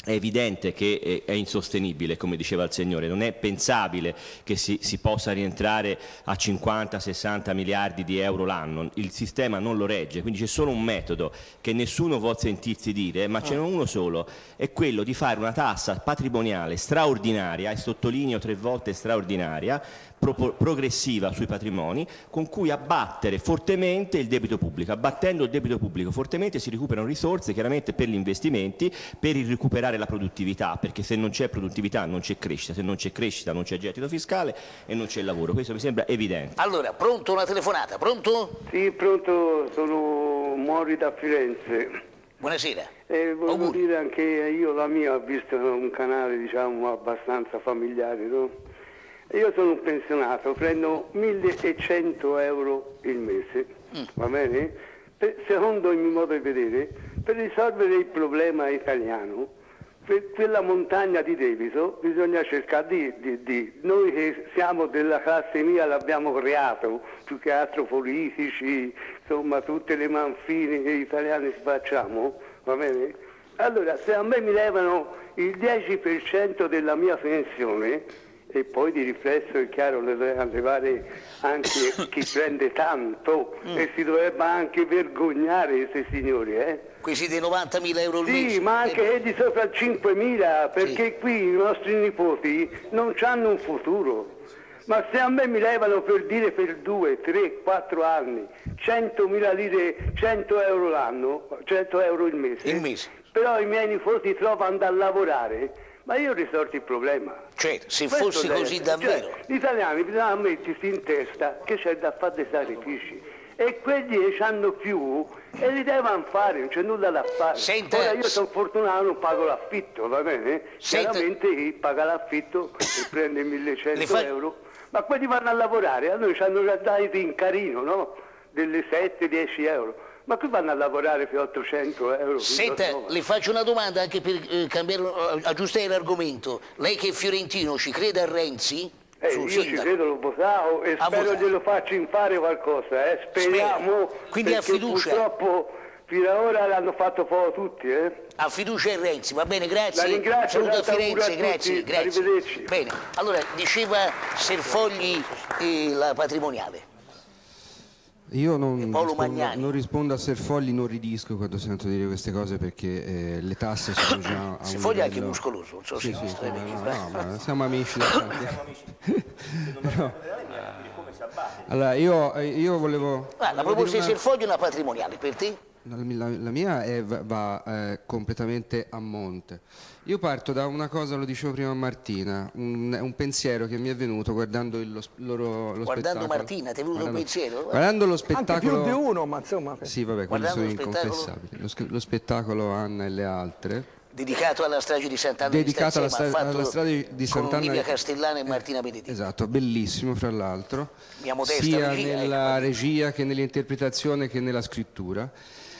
È evidente che è insostenibile, come diceva il Signore, non è pensabile che si, si possa rientrare a cinquanta sessanta miliardi di euro l'anno, il sistema non lo regge, quindi c'è solo un metodo che nessuno vuol sentirsi dire, ma ce n'è uno solo, è quello di fare una tassa patrimoniale straordinaria, e sottolineo tre volte straordinaria, pro progressiva sui patrimoni, con cui abbattere fortemente il debito pubblico. Abbattendo il debito pubblico fortemente si recuperano risorse chiaramente per gli investimenti, per il recuperare la produttività, perché se non c'è produttività non c'è crescita, se non c'è crescita non c'è gettito fiscale e non c'è lavoro. Questo mi sembra evidente. Allora, pronto una telefonata? Pronto? Sì, pronto, sono Mori da Firenze. Buonasera. Eh, volevo dire anche io, la mia, ho visto un canale diciamo abbastanza familiare, no? Io sono un pensionato, prendo millecento euro il mese, mm. va bene? Per, secondo il mio modo di vedere, per risolvere il problema italiano, per quella montagna di debito bisogna cercare di, di, di noi che siamo della classe mia l'abbiamo creato, più che altro politici, insomma tutte le manfine che gli italiani facciamo, va bene? Allora se a me mi levano il dieci per cento della mia pensione, e poi di riflesso è chiaro deve arrivare anche chi prende tanto mm. e si dovrebbe anche vergognare questi signori, eh? Questi dei novantamila euro al mese. Sì, ma anche eh. di sopra il cinquemila, perché sì. Qui i nostri nipoti non hanno un futuro. Ma se a me mi levano per dire per due, tre, quattro anni centomila lire, cento euro l'anno, cento euro il mese, il mese, però i miei nipoti trovano a lavorare, ma io ho risolto il problema. Certo, se Questo fosse deve, così davvero. Cioè, gli italiani bisogna mettersi in testa che c'è da fare dei sacrifici e quelli che hanno più e li devono fare, non c'è nulla da fare. Senta, Ora io sono fortunato, non pago l'affitto, va bene? Senta, chiaramente chi paga l'affitto e prende millecento fa... euro, ma quelli vanno a lavorare, a noi ci hanno già dato in carino, no? Delle sette dieci euro. Ma qui vanno a lavorare per ottocento euro. Senta, le faccio una domanda anche per eh, cambiare, aggiustare l'argomento. Lei che è fiorentino ci crede a Renzi? Eh, io sindaco. Ci credo, lo votavo e a spero votare. glielo faccio in fare qualcosa, eh. Speriamo. Spero. Quindi ha fiducia? Purtroppo fino ad ora l'hanno fatto poco tutti, eh. Ha fiducia in Renzi, va bene, grazie. La ringrazio, saluto a Firenze, a grazie, grazie. Arrivederci. Bene, allora diceva Serfogli e la patrimoniale. Io non Paolo rispondo, Magnani. non rispondo a Serfogli, non ridisco quando sento dire queste cose perché eh, le tasse sono già a un Serfogli è anche livello... muscoloso, non so sì, se sì, sì, no, no, ma siamo amici da tanti anni. Però... Allora, io, io volevo... Ah, la proposta di Serfogli è una patrimoniale, per te? La, la, la mia è, va, va eh, completamente a monte. Io parto da una cosa, lo dicevo prima a Martina, un, un pensiero che mi è venuto guardando il, lo, loro, lo guardando spettacolo. Martina, ti è venuto guardando, un pensiero? Guardando lo spettacolo... Anche più di uno, ma insomma... Sì, vabbè, quelli sono inconfessabili. Lo, lo spettacolo Anna e le altre... Dedicato alla strage di Sant'Anna dedicato di Stazzema, alla, alla strage di Sant'Anna con Livia Castellana e Martina Benedetti. Esatto, bellissimo fra l'altro, regia, sia nella ecco. regia che nell'interpretazione che nella scrittura,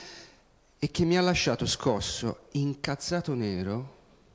e che mi ha lasciato scosso, incazzato nero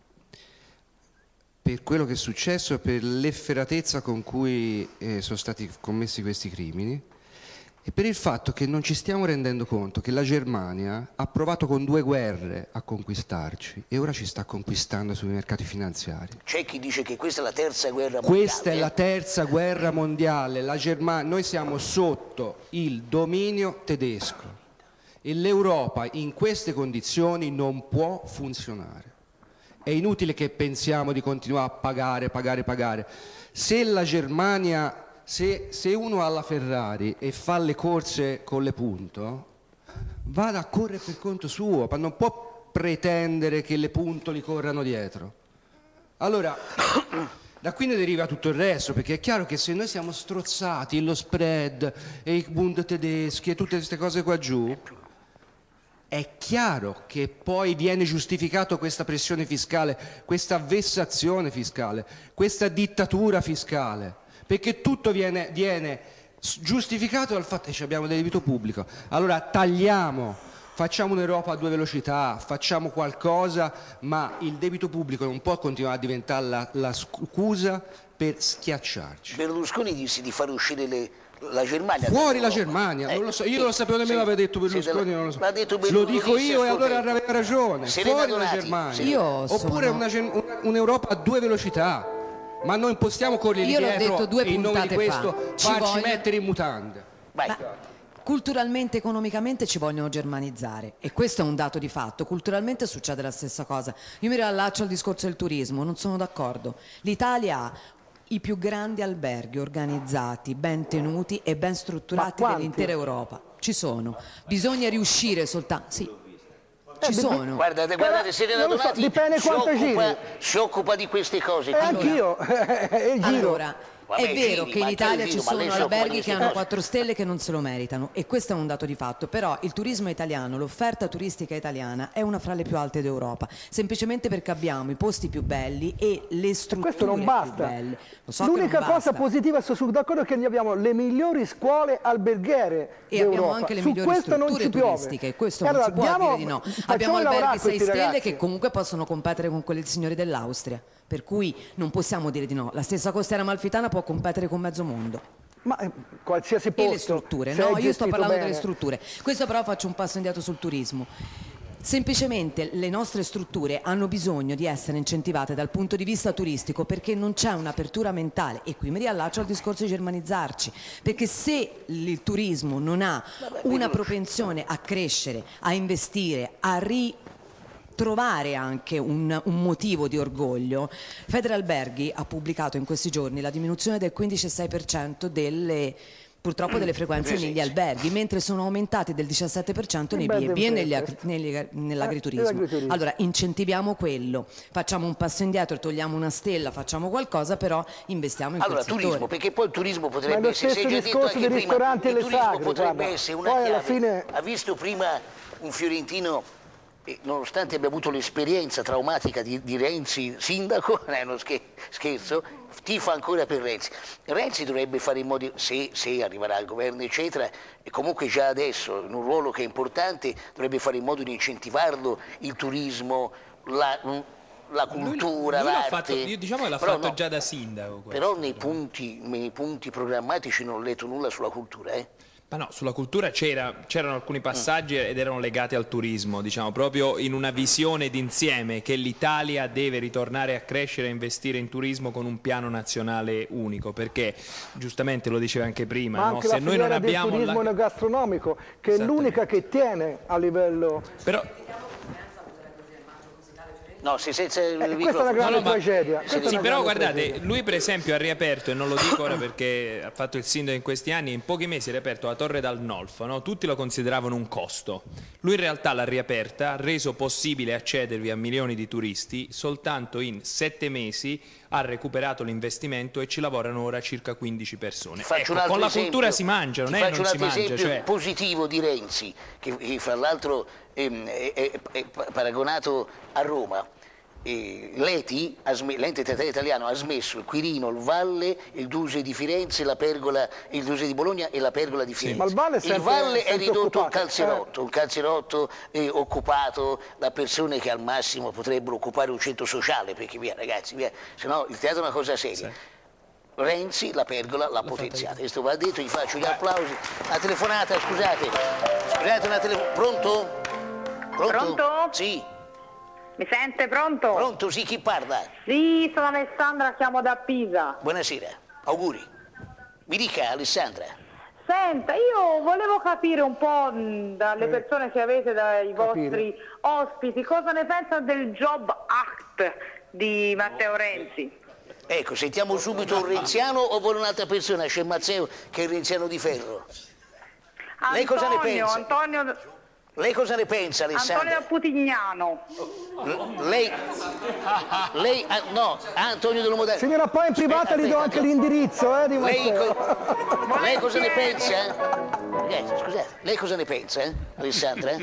per quello che è successo e per l'efferatezza con cui eh, sono stati commessi questi crimini e per il fatto che non ci stiamo rendendo conto che la Germania ha provato con due guerre a conquistarci e ora ci sta conquistando sui mercati finanziari. C'è chi dice che questa è la terza guerra mondiale. Questa è la terza guerra mondiale, la Germania, noi siamo sotto il dominio tedesco e l'Europa in queste condizioni non può funzionare. È inutile che pensiamo di continuare a pagare, pagare, pagare. Se la Germania, se, se uno ha la Ferrari e fa le corse con le punto, vada a correre per conto suo, ma non può pretendere che le punto li corrano dietro. Allora, da qui ne deriva tutto il resto, perché è chiaro che se noi siamo strozzati, lo spread e i Bund tedeschi e tutte queste cose qua giù, è chiaro che poi viene giustificato questa pressione fiscale, questa vessazione fiscale, questa dittatura fiscale, perché tutto viene, viene giustificato dal fatto che abbiamo del debito pubblico. Allora tagliamo, facciamo un'Europa a due velocità, facciamo qualcosa, ma il debito pubblico non può continuare a diventare la, la scusa per schiacciarci. Berlusconi disse di far uscire le... la Germania. Fuori la Germania, Eh, non lo so, io sì, non lo sapevo nemmeno, sì, aveva detto sì, Berlusconi, della- non lo so. l'ha detto Lo Berlusconi, dico sì, io e a suo allora tempo. aveva ragione, Serena fuori la Donati, Germania. Io Oppure sono- una Ger- una- un'Europa a due velocità, ma non possiamo correre Io l'ho dietro detto due e in nome di puntate questo fa. Ci farci voglio- mettere in mutande. Culturalmente, economicamente ci vogliono germanizzare e questo è un dato di fatto. Culturalmente succede la stessa cosa. Io mi riallaccio al discorso del turismo, non sono d'accordo. L'Italia ha i più grandi alberghi organizzati, ben tenuti e ben strutturati Ma quanti? dell'intera Europa. Ci sono. Bisogna riuscire soltanto... Sì. Ci Eh, sono. Guardate, guardate, Serena non lo so, Donati dipende si, quanto occupa, giri. si occupa di queste cose. E quindi- anch'io, e giro. Allora, Vabbè, è vero giri, che in ma Italia che ci giro, ma lei sono si occupa di alberghi che queste hanno cose. quattro stelle che non se lo meritano e questo è un dato di fatto, però il turismo italiano, l'offerta turistica italiana è una fra le più alte d'Europa, semplicemente perché abbiamo i posti più belli e le strutture Questo non più basta. belle. Lo so che L'unica non cosa basta. positiva, sono d'accordo, è che noi abbiamo le migliori scuole alberghiere E abbiamo d'Europa. anche le Su migliori questo non strutture ci piove. turistiche, questo E non allora, si può diamo- dire di no. facciamo Abbiamo lavorare alberghi sei questi stelle ragazzi. che comunque possono competere con quelli signori dell'Austria, per cui non possiamo dire di no. La stessa costiera amalfitana può competere con mezzo mondo. Ma eh, qualsiasi E posto. le strutture, se no, è io sto gestito parlando bene. delle strutture. Questo però faccio un passo indietro sul turismo. Semplicemente le nostre strutture hanno bisogno di essere incentivate dal punto di vista turistico perché non c'è un'apertura mentale e qui mi riallaccio al discorso di germanizzarci, perché se il turismo non ha una propensione a crescere, a investire, a ri trovare anche un, un motivo di orgoglio. Federalberghi ha pubblicato in questi giorni la diminuzione del quindici virgola sei per cento delle purtroppo delle frequenze negli alberghi, mentre sono aumentati del diciassette per cento nei Beh, B e B e negli sempre. agri- negli- nell'agriturismo. nell'agriturismo. Allora incentiviamo quello, facciamo un passo indietro, togliamo una stella, facciamo qualcosa, però investiamo in Allora, quel turismo, settore. perché poi il turismo Ma è potrebbe lo essere, stesso si è già detto discorso anche dei prima, ristoranti e il le turismo sagre, potrebbe guarda. essere una Poi alla chiave. fine- Ha visto prima un fiorentino, eh, nonostante abbia avuto l'esperienza traumatica di, di Renzi sindaco, non è uno scher- scherzo, tifa ancora per Renzi. Renzi dovrebbe fare in modo, se, se arriverà al governo eccetera, e comunque già adesso in un ruolo che è importante, dovrebbe fare in modo di incentivarlo il turismo, la, la cultura, Lui l'ha l'arte. fatto, io diciamo che l'ha Però fatto no, già da sindaco. questo. Però nei punti, nei punti programmatici non ho letto nulla sulla cultura, eh? Ma no, sulla cultura c'era- c'erano alcuni passaggi ed erano legati al turismo, diciamo, proprio in una visione d'insieme che l'Italia deve ritornare a crescere e investire in turismo con un piano nazionale unico, perché giustamente lo diceva anche prima, Ma no? anche se la noi non filiera del abbiamo turismo la... enogastronomico, che è l'unica che tiene a livello... Però No, se senza il Eh, questa è una grande No, no, ma- tragedia. questa è Sì, una però grande guardate, tragedia. lui per esempio ha riaperto, e non lo dico ora perché ha fatto il sindaco in questi anni, in pochi mesi ha riaperto la Torre dal Nolfo, no? Tutti lo consideravano un costo. Lui in realtà l'ha riaperta, ha reso possibile accedervi a milioni di turisti, soltanto in sette mesi ha recuperato l'investimento e ci lavorano ora circa quindici persone. Ti faccio Ecco, un altro con la esempio, cultura si mangia, non ti è faccio non un si altro mangia. esempio Cioè... positivo di Renzi, che, che fra l'altro ehm, è, è- è paragonato a Roma. E Leti, ha sme- l'ente teatrale italiano, ha smesso il Quirino, il Valle, il Duse di Firenze, la Pergola, il Duse di Bologna e la Pergola di Firenze. Ma il Valle è sempre- Valle è sempre ridotto un occupato, calzerotto, un calzerotto eh, occupato da persone che al massimo potrebbero occupare un centro sociale, perché via ragazzi, via, se no il teatro è una cosa seria. Renzi, la Pergola, l'ha potenziata. Questo va detto, gli faccio gli applausi. La telefonata, scusate. Scusate una telefonata. Pronto? Pronto? Pronto? Sì. Mi sente pronto? Pronto, sì, chi parla? Sì, sono Alessandra, chiamo da Pisa. Buonasera, auguri. Mi dica Alessandra. Senta, io volevo capire un po' mh, dalle persone che avete, dai vostri ospiti, cosa ne pensano del Job Act di Matteo Renzi. Ecco, sentiamo subito un renziano o vuole un'altra persona? C'è Mazzeo che è il renziano di ferro. Lei cosa ne Antonio, pensa? Antonio, Lei cosa ne pensa, Alessandra? Antonio Putignano. L- lei, lei, ah, no, Antonio Della Moderna. Signora, poi in privata gli do anche l'indirizzo eh, di Lei, Matteo. co- lei cosa ne pensa? Ragazzi, scusate, lei cosa ne pensa, eh, Alessandra?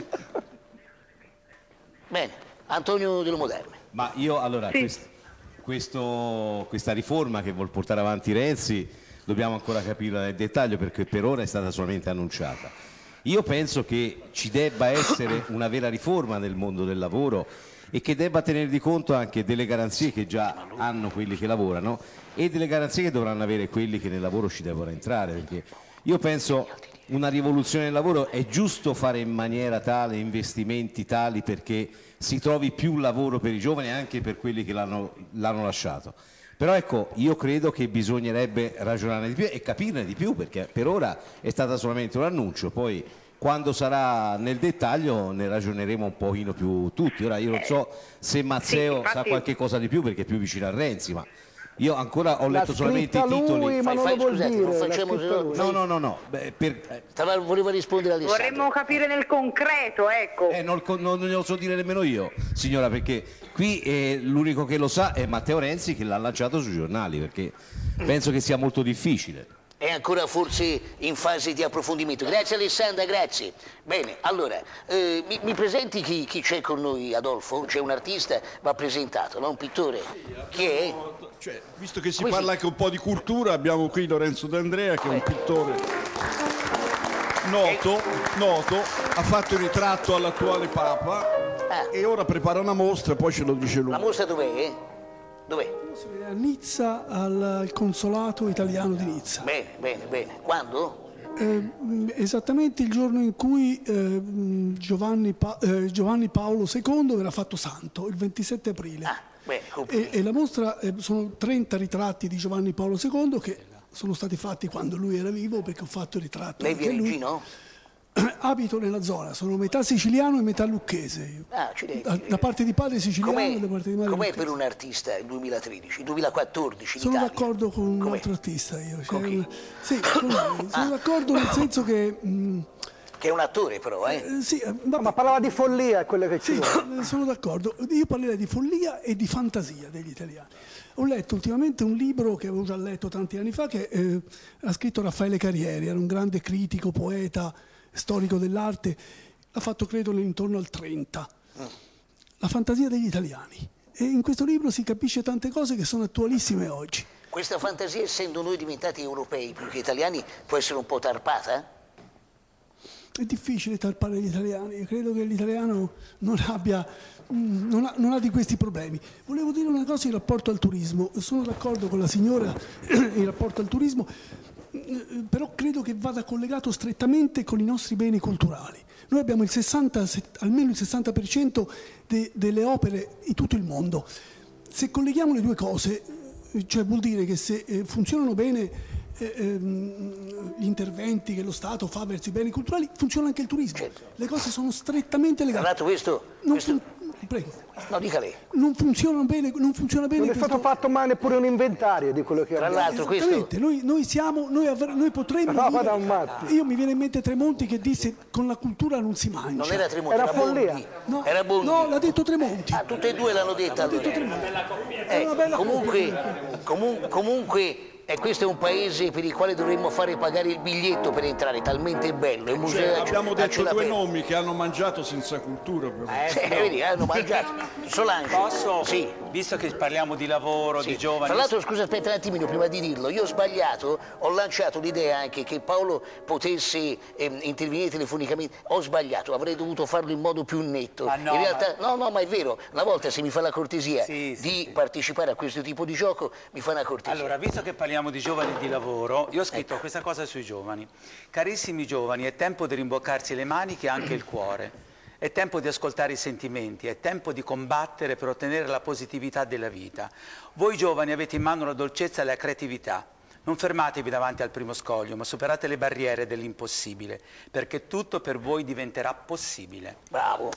Bene, Antonio Della Moderna. Ma io allora, quest- questo- questa riforma che vuol portare avanti Renzi dobbiamo ancora capirla nel dettaglio perché per ora è stata solamente annunciata. Io penso che ci debba essere una vera riforma nel mondo del lavoro e che debba tenere di conto anche delle garanzie che già hanno quelli che lavorano e delle garanzie che dovranno avere quelli che nel lavoro ci devono entrare, perché Io penso una rivoluzione del lavoro è giusto fare in maniera tale, investimenti tali perché si trovi più lavoro per i giovani anche per quelli che l'hanno lasciato. Però ecco, io credo che bisognerebbe ragionare di più e capirne di più, perché per ora è stata solamente un annuncio, poi quando sarà nel dettaglio ne ragioneremo un pochino più tutti. Ora io non so se Mazzeo Sì, infatti... sa qualche cosa di più perché è più vicino a Renzi, ma io ancora ho letto solamente i lui, titoli. ma non fai, lo vuol scusate, dire, non facciamo lui. no, no, no, no. Beh, per... Stava, voleva rispondere Alessandro. Vorremmo capire nel concreto, ecco. Eh, non, non, non lo so dire nemmeno io, signora, perché qui eh, l'unico che lo sa è Matteo Renzi, che l'ha lanciato sui giornali, perché penso che sia molto difficile. È ancora forse in fase di approfondimento. Grazie Alessandra, grazie. Bene, allora, eh, mi, mi presenti chi, chi c'è con noi, Adolfo? C'è un artista, va presentato, no? Un pittore. Chi è? Cioè, visto che si Come parla si... anche un po' di cultura, abbiamo qui Lorenzo D'Andrea, che è un pittore noto, noto, ha fatto il ritratto all'attuale Papa e ora prepara una mostra, poi ce lo dice lui. La mostra dov'è? Dov'è? A Nizza, al, al consolato italiano di Nizza. Bene, bene, bene. Quando? Eh, esattamente il giorno in cui eh, Giovanni, pa- eh, Giovanni Paolo secondo verrà fatto santo, il ventisette aprile. Ah, bene, e, e la mostra eh, sono trenta ritratti di Giovanni Paolo secondo che sono stati fatti quando lui era vivo, perché ho fatto il ritratto. Lei viene in no? Abito nella zona, sono metà siciliano e metà lucchese. Ah, accidenti. Da, da parte di padre siciliano Com'è, e da parte di madre com'è lucchese. per un artista il duemilatredici, duemilaquattordici in Sono Italia? d'accordo con un Com'è? altro artista io. Con chi? Sì, con lui. Sono Ah. d'accordo nel senso che... mh, Che è un attore però, eh? eh, sì, eh, No, ma parlava di follia, è quello che ci sì, vuole. eh, sono d'accordo. Io parlerei di follia e di fantasia degli italiani. Ho letto ultimamente un libro che avevo già letto tanti anni fa che eh, ha scritto Raffaele Carrieri, era un grande critico, poeta, storico dell'arte, l'ha fatto credo intorno al trenta. La fantasia degli italiani. E in questo libro si capisce tante cose che sono attualissime oggi. Questa fantasia, essendo noi diventati europei più che italiani, può essere un po' tarpata? È difficile tarpare gli italiani, io credo che l'italiano non abbia, mh, non ha, non ha di questi problemi. Volevo dire una cosa in rapporto al turismo, sono d'accordo con la signora in rapporto al turismo, eh, però credo che vada collegato strettamente con i nostri beni culturali. Noi abbiamo il sessanta, almeno il sessanta per cento de, delle opere in tutto il mondo. Se colleghiamo le due cose, cioè vuol dire che se eh, funzionano bene Eh, ehm, gli interventi che lo Stato fa verso i beni culturali, funziona anche il turismo. Certo. Le cose sono strettamente legate. Tra l'altro questo... Non questo... fun- Prego. No, dica lei. Non funziona bene, non funziona bene Non è questo... stato fatto mai neppure un inventario di quello che Tra abbiamo. l'altro questo... Esattamente, noi, noi siamo, noi, avr- noi potremmo No, dire- da un matti. io mi viene in mente Tremonti che disse con la cultura non si mangia. Non era Tremonti, Era era, Bondi. follia. No, Era Bondi. no, l'ha detto Tremonti. Ah, tutte e due l'hanno detta allora. È Eh, una bella comunque, comu- comunque eh, questo è un paese per il quale dovremmo fare pagare il biglietto per entrare, talmente bello. Il museo Cioè, a- abbiamo a detto cielo due aperto. nomi che hanno mangiato senza cultura. Però. Eh, sì, vedi, hanno mangiato. Solange. Posso? Sì. Visto che parliamo di lavoro, Sì. di giovani... Tra l'altro, scusa, aspetta un attimino prima di dirlo. Io ho sbagliato, ho lanciato l'idea anche che Paolo potesse ehm, intervenire telefonicamente. Ho sbagliato, avrei dovuto farlo in modo più netto. Ah, no, in realtà, ma- no, no, ma è vero. Una volta, se mi fa la cortesia Sì, sì, di sì. partecipare a questo tipo di gioco, mi fa una cortesia. Allora, visto che parliamo di giovani e di lavoro, io ho scritto questa cosa sui giovani. Carissimi giovani, è tempo di rimboccarsi le maniche e anche il cuore. È tempo di ascoltare i sentimenti, è tempo di combattere per ottenere la positività della vita. Voi giovani avete in mano la dolcezza e la creatività. Non fermatevi davanti al primo scoglio, ma superate le barriere dell'impossibile, perché tutto per voi diventerà possibile. Bravo.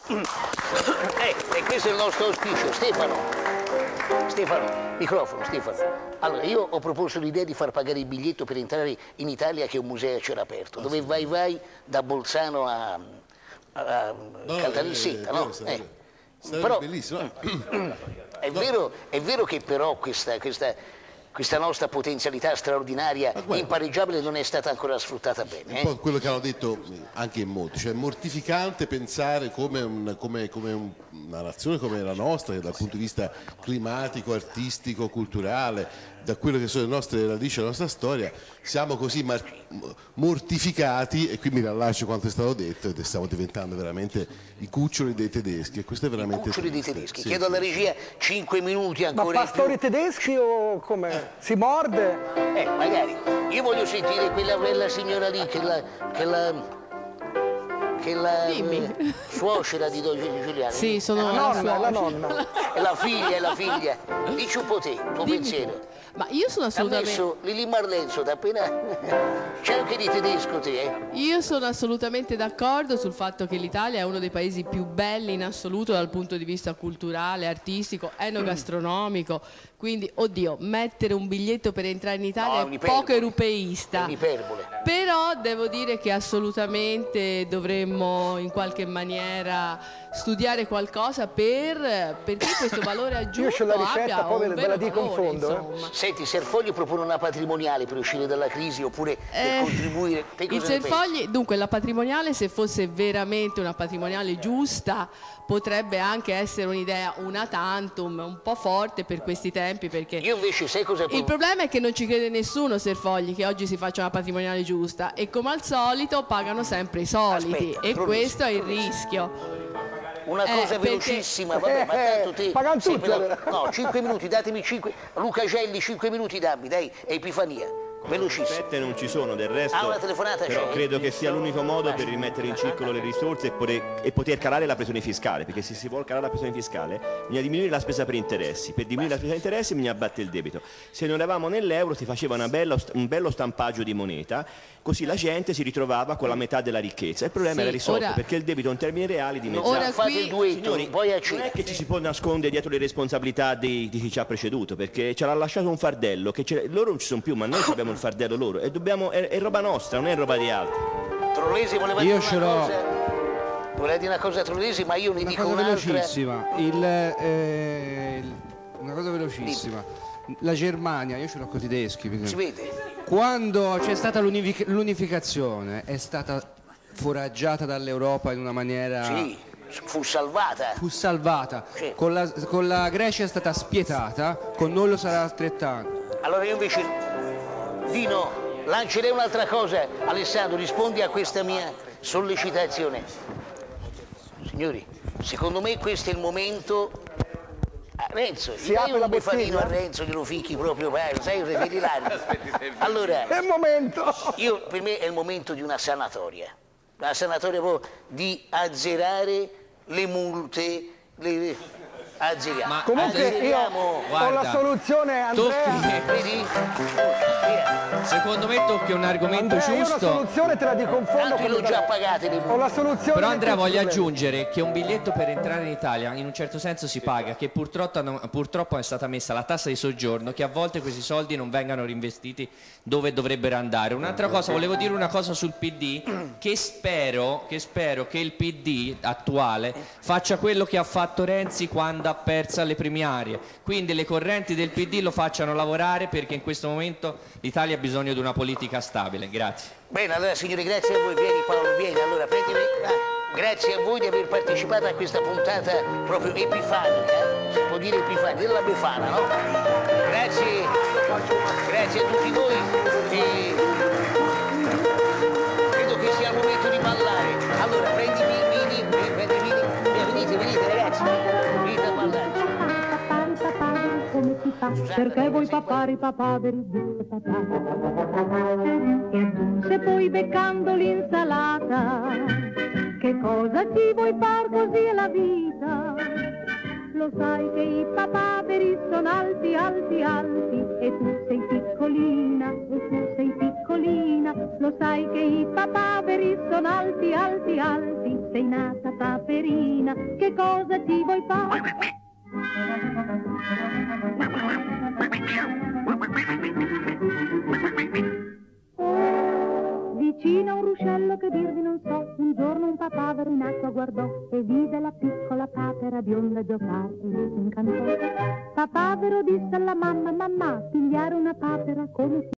Eh, e questo è il nostro auspicio. Stefano. Stefano, microfono, Stefano. Allora, io ho proposto l'idea di far pagare il biglietto per entrare in Italia, che è un museo a cielo aperto, dove vai vai da Bolzano a, a No, Caltanissetta, eh, no? sarebbe- Eh. sarebbe Però- bellissimo. È, vero, è vero che però questa, questa, questa nostra potenzialità straordinaria, guarda- impareggiabile, non è stata ancora sfruttata bene. Un Eh? po' quello che hanno detto anche in molti, cioè è mortificante pensare come, un- come- come un- una nazione come la nostra, che dal punto di vista climatico, artistico, culturale, da quello che sono le nostre radici, la nostra storia, siamo così mar- mortificati, e qui mi riallaccio quanto è stato detto, ed stiamo diventando veramente i cuccioli dei tedeschi, e questo è veramente cuccioli dei triste. tedeschi. Sì, Chiedo alla regia cinque minuti ancora. Ma in pastori più. tedeschi o come? Si morde? Eh, magari. Io voglio sentire quella, quella signora lì che la... Che la... che la eh, suocera di Don Giuliano. Sì, sono Eh, la la suocera. nonna, la nonna. È la figlia, è la figlia. Dici un po' te, il tuo Dimmi. pensiero. Ma io sono Ha assolutamente... messo Lili Marlenzo, da appena... C'è anche di tedesco te, eh? Io sono assolutamente d'accordo sul fatto che l'Italia è uno dei paesi più belli in assoluto dal punto di vista culturale, artistico, enogastronomico. Quindi, oddio, mettere un biglietto per entrare in Italia No, è è un'iperbole. poco europeista. È un'iperbole. Però devo dire che assolutamente dovremmo in qualche maniera studiare qualcosa per, perché questo valore aggiunto Io c'ho la ricetta, abbia poi ve un ve la vero dico in valore, fondo, eh. insomma. Senti, Serfogli propone una patrimoniale per uscire dalla crisi oppure per Eh, contribuire. Te Il cosa ne pensi? Serfogli, dunque la patrimoniale, se fosse veramente una patrimoniale giusta, potrebbe anche essere un'idea una tantum, un po' forte per questi tempi, perché Io invece sai cosa il problema è che non ci crede nessuno, Serfogli, che oggi si faccia una patrimoniale giusta, e come al solito pagano sempre i soliti. Aspetta, E Troisi. questo è il rischio. Una Eh, cosa perché- velocissima, vabbè, ma tanto te... pagano sei tutti, però- allora. No, cinque minuti, datemi cinque... Luca Gelli, cinque minuti dammi, dai, è Epifania. Velocissimo. Aspette non ci sono, del resto Ah, una telefonata però c'è? credo che sia l'unico modo per rimettere in circolo le risorse e poter, e poter calare la pressione fiscale, perché se si vuole calare la pressione fiscale bisogna diminuire la spesa per interessi, per diminuire la spesa per interessi bisogna abbattere il debito. Se non eravamo nell'euro si faceva una bella, un bello stampaggio di moneta, così la gente si ritrovava con la metà della ricchezza. Il problema Sì, era risolto ora- perché il debito in termini reali dimezzava. Ora Fate qui- il duetto, Signori, poi a non cena. è che ci si può nascondere dietro le responsabilità di, di chi ci ha preceduto, perché ci ha lasciato un fardello, che ce- loro non ci sono più, ma noi abbiamo il fardello loro, e dobbiamo, è, è roba nostra, non è roba di altri. Trollesi voleva Io dire ce una l'ho. cosa... Voleva dire una cosa a Trollesi, ma io ne Una dico cosa un'altra. velocissima, il, eh, il- una cosa velocissima. La Germania, io ce l'ho con i tedeschi. perché- Si vede? Quando c'è stata l'unific- l'unificazione è stata foraggiata dall'Europa in una maniera... Sì, fu salvata. Fu salvata. Sì. Con la, con la Grecia è stata spietata, con noi lo sarà altrettanto. Allora io invece, Dino, lancerei un'altra cosa. Alessandro, rispondi a questa mia sollecitazione. Signori, secondo me questo è il momento... Ah, Renzo, Si gli dai apre la un befalino a bottiglia? Renzo, glielo ficchi proprio, vai, sai, vedi largo. Allora, È il momento! io, per me è il momento di una sanatoria. Una sanatoria proprio di azzerare le multe, le... azzeriamo. Ma- Comunque io Azzeriamo. ho Guarda, la soluzione, tocchi- Andrea. Vedi? Via. Secondo me tocchi un argomento Andrea, io ho la giusto. soluzione, te la dico in fondo. Tanto quando l'ho già darò. pagate le Ho multe. la soluzione. Però di Andrea tutti i voglio problemi. aggiungere che un biglietto per entrare in Italia in un certo senso si paga, che purtroppo, hanno- purtroppo è stata messa la tassa di soggiorno, che a volte questi soldi non vengano reinvestiti dove dovrebbero andare. Un'altra cosa, volevo dire una cosa sul P D, che spero che, spero che il P D attuale faccia quello che ha fatto Renzi quando ha perso alle primarie, quindi le correnti del P D lo facciano lavorare, perché in questo momento l'Italia ha bisogno di una politica stabile. Grazie. Bene, allora signori, grazie a voi. Vieni Paolo, vieni. Allora, prendimi. Ah, grazie a voi di aver partecipato a questa puntata proprio epifanica. Si può dire epifanica, della Befana, no? Grazie, grazie a tutti voi. E credo che sia il momento di ballare. Allora, prendi Vini, prendi Vini. Via, venite, venite ragazzi. Venite a ballare. Perché vuoi papare i papaveri, disse papà. E aggiunse poi beccando l'insalata: che cosa ci vuoi far, così è la vita. Lo sai che i papaveri sono alti, alti, alti, e tu sei piccolina, e tu sei piccolina. Lo sai che i papaveri sono alti, alti, alti, sei nata paperina. Che cosa ci vuoi fare? Vicino a un ruscello, che dirvi non so, un giorno un papavero in acqua guardò e vide la piccola papera bionda giocare e lui si incantò. Papavero disse alla mamma: mamma, pigliare una papera come si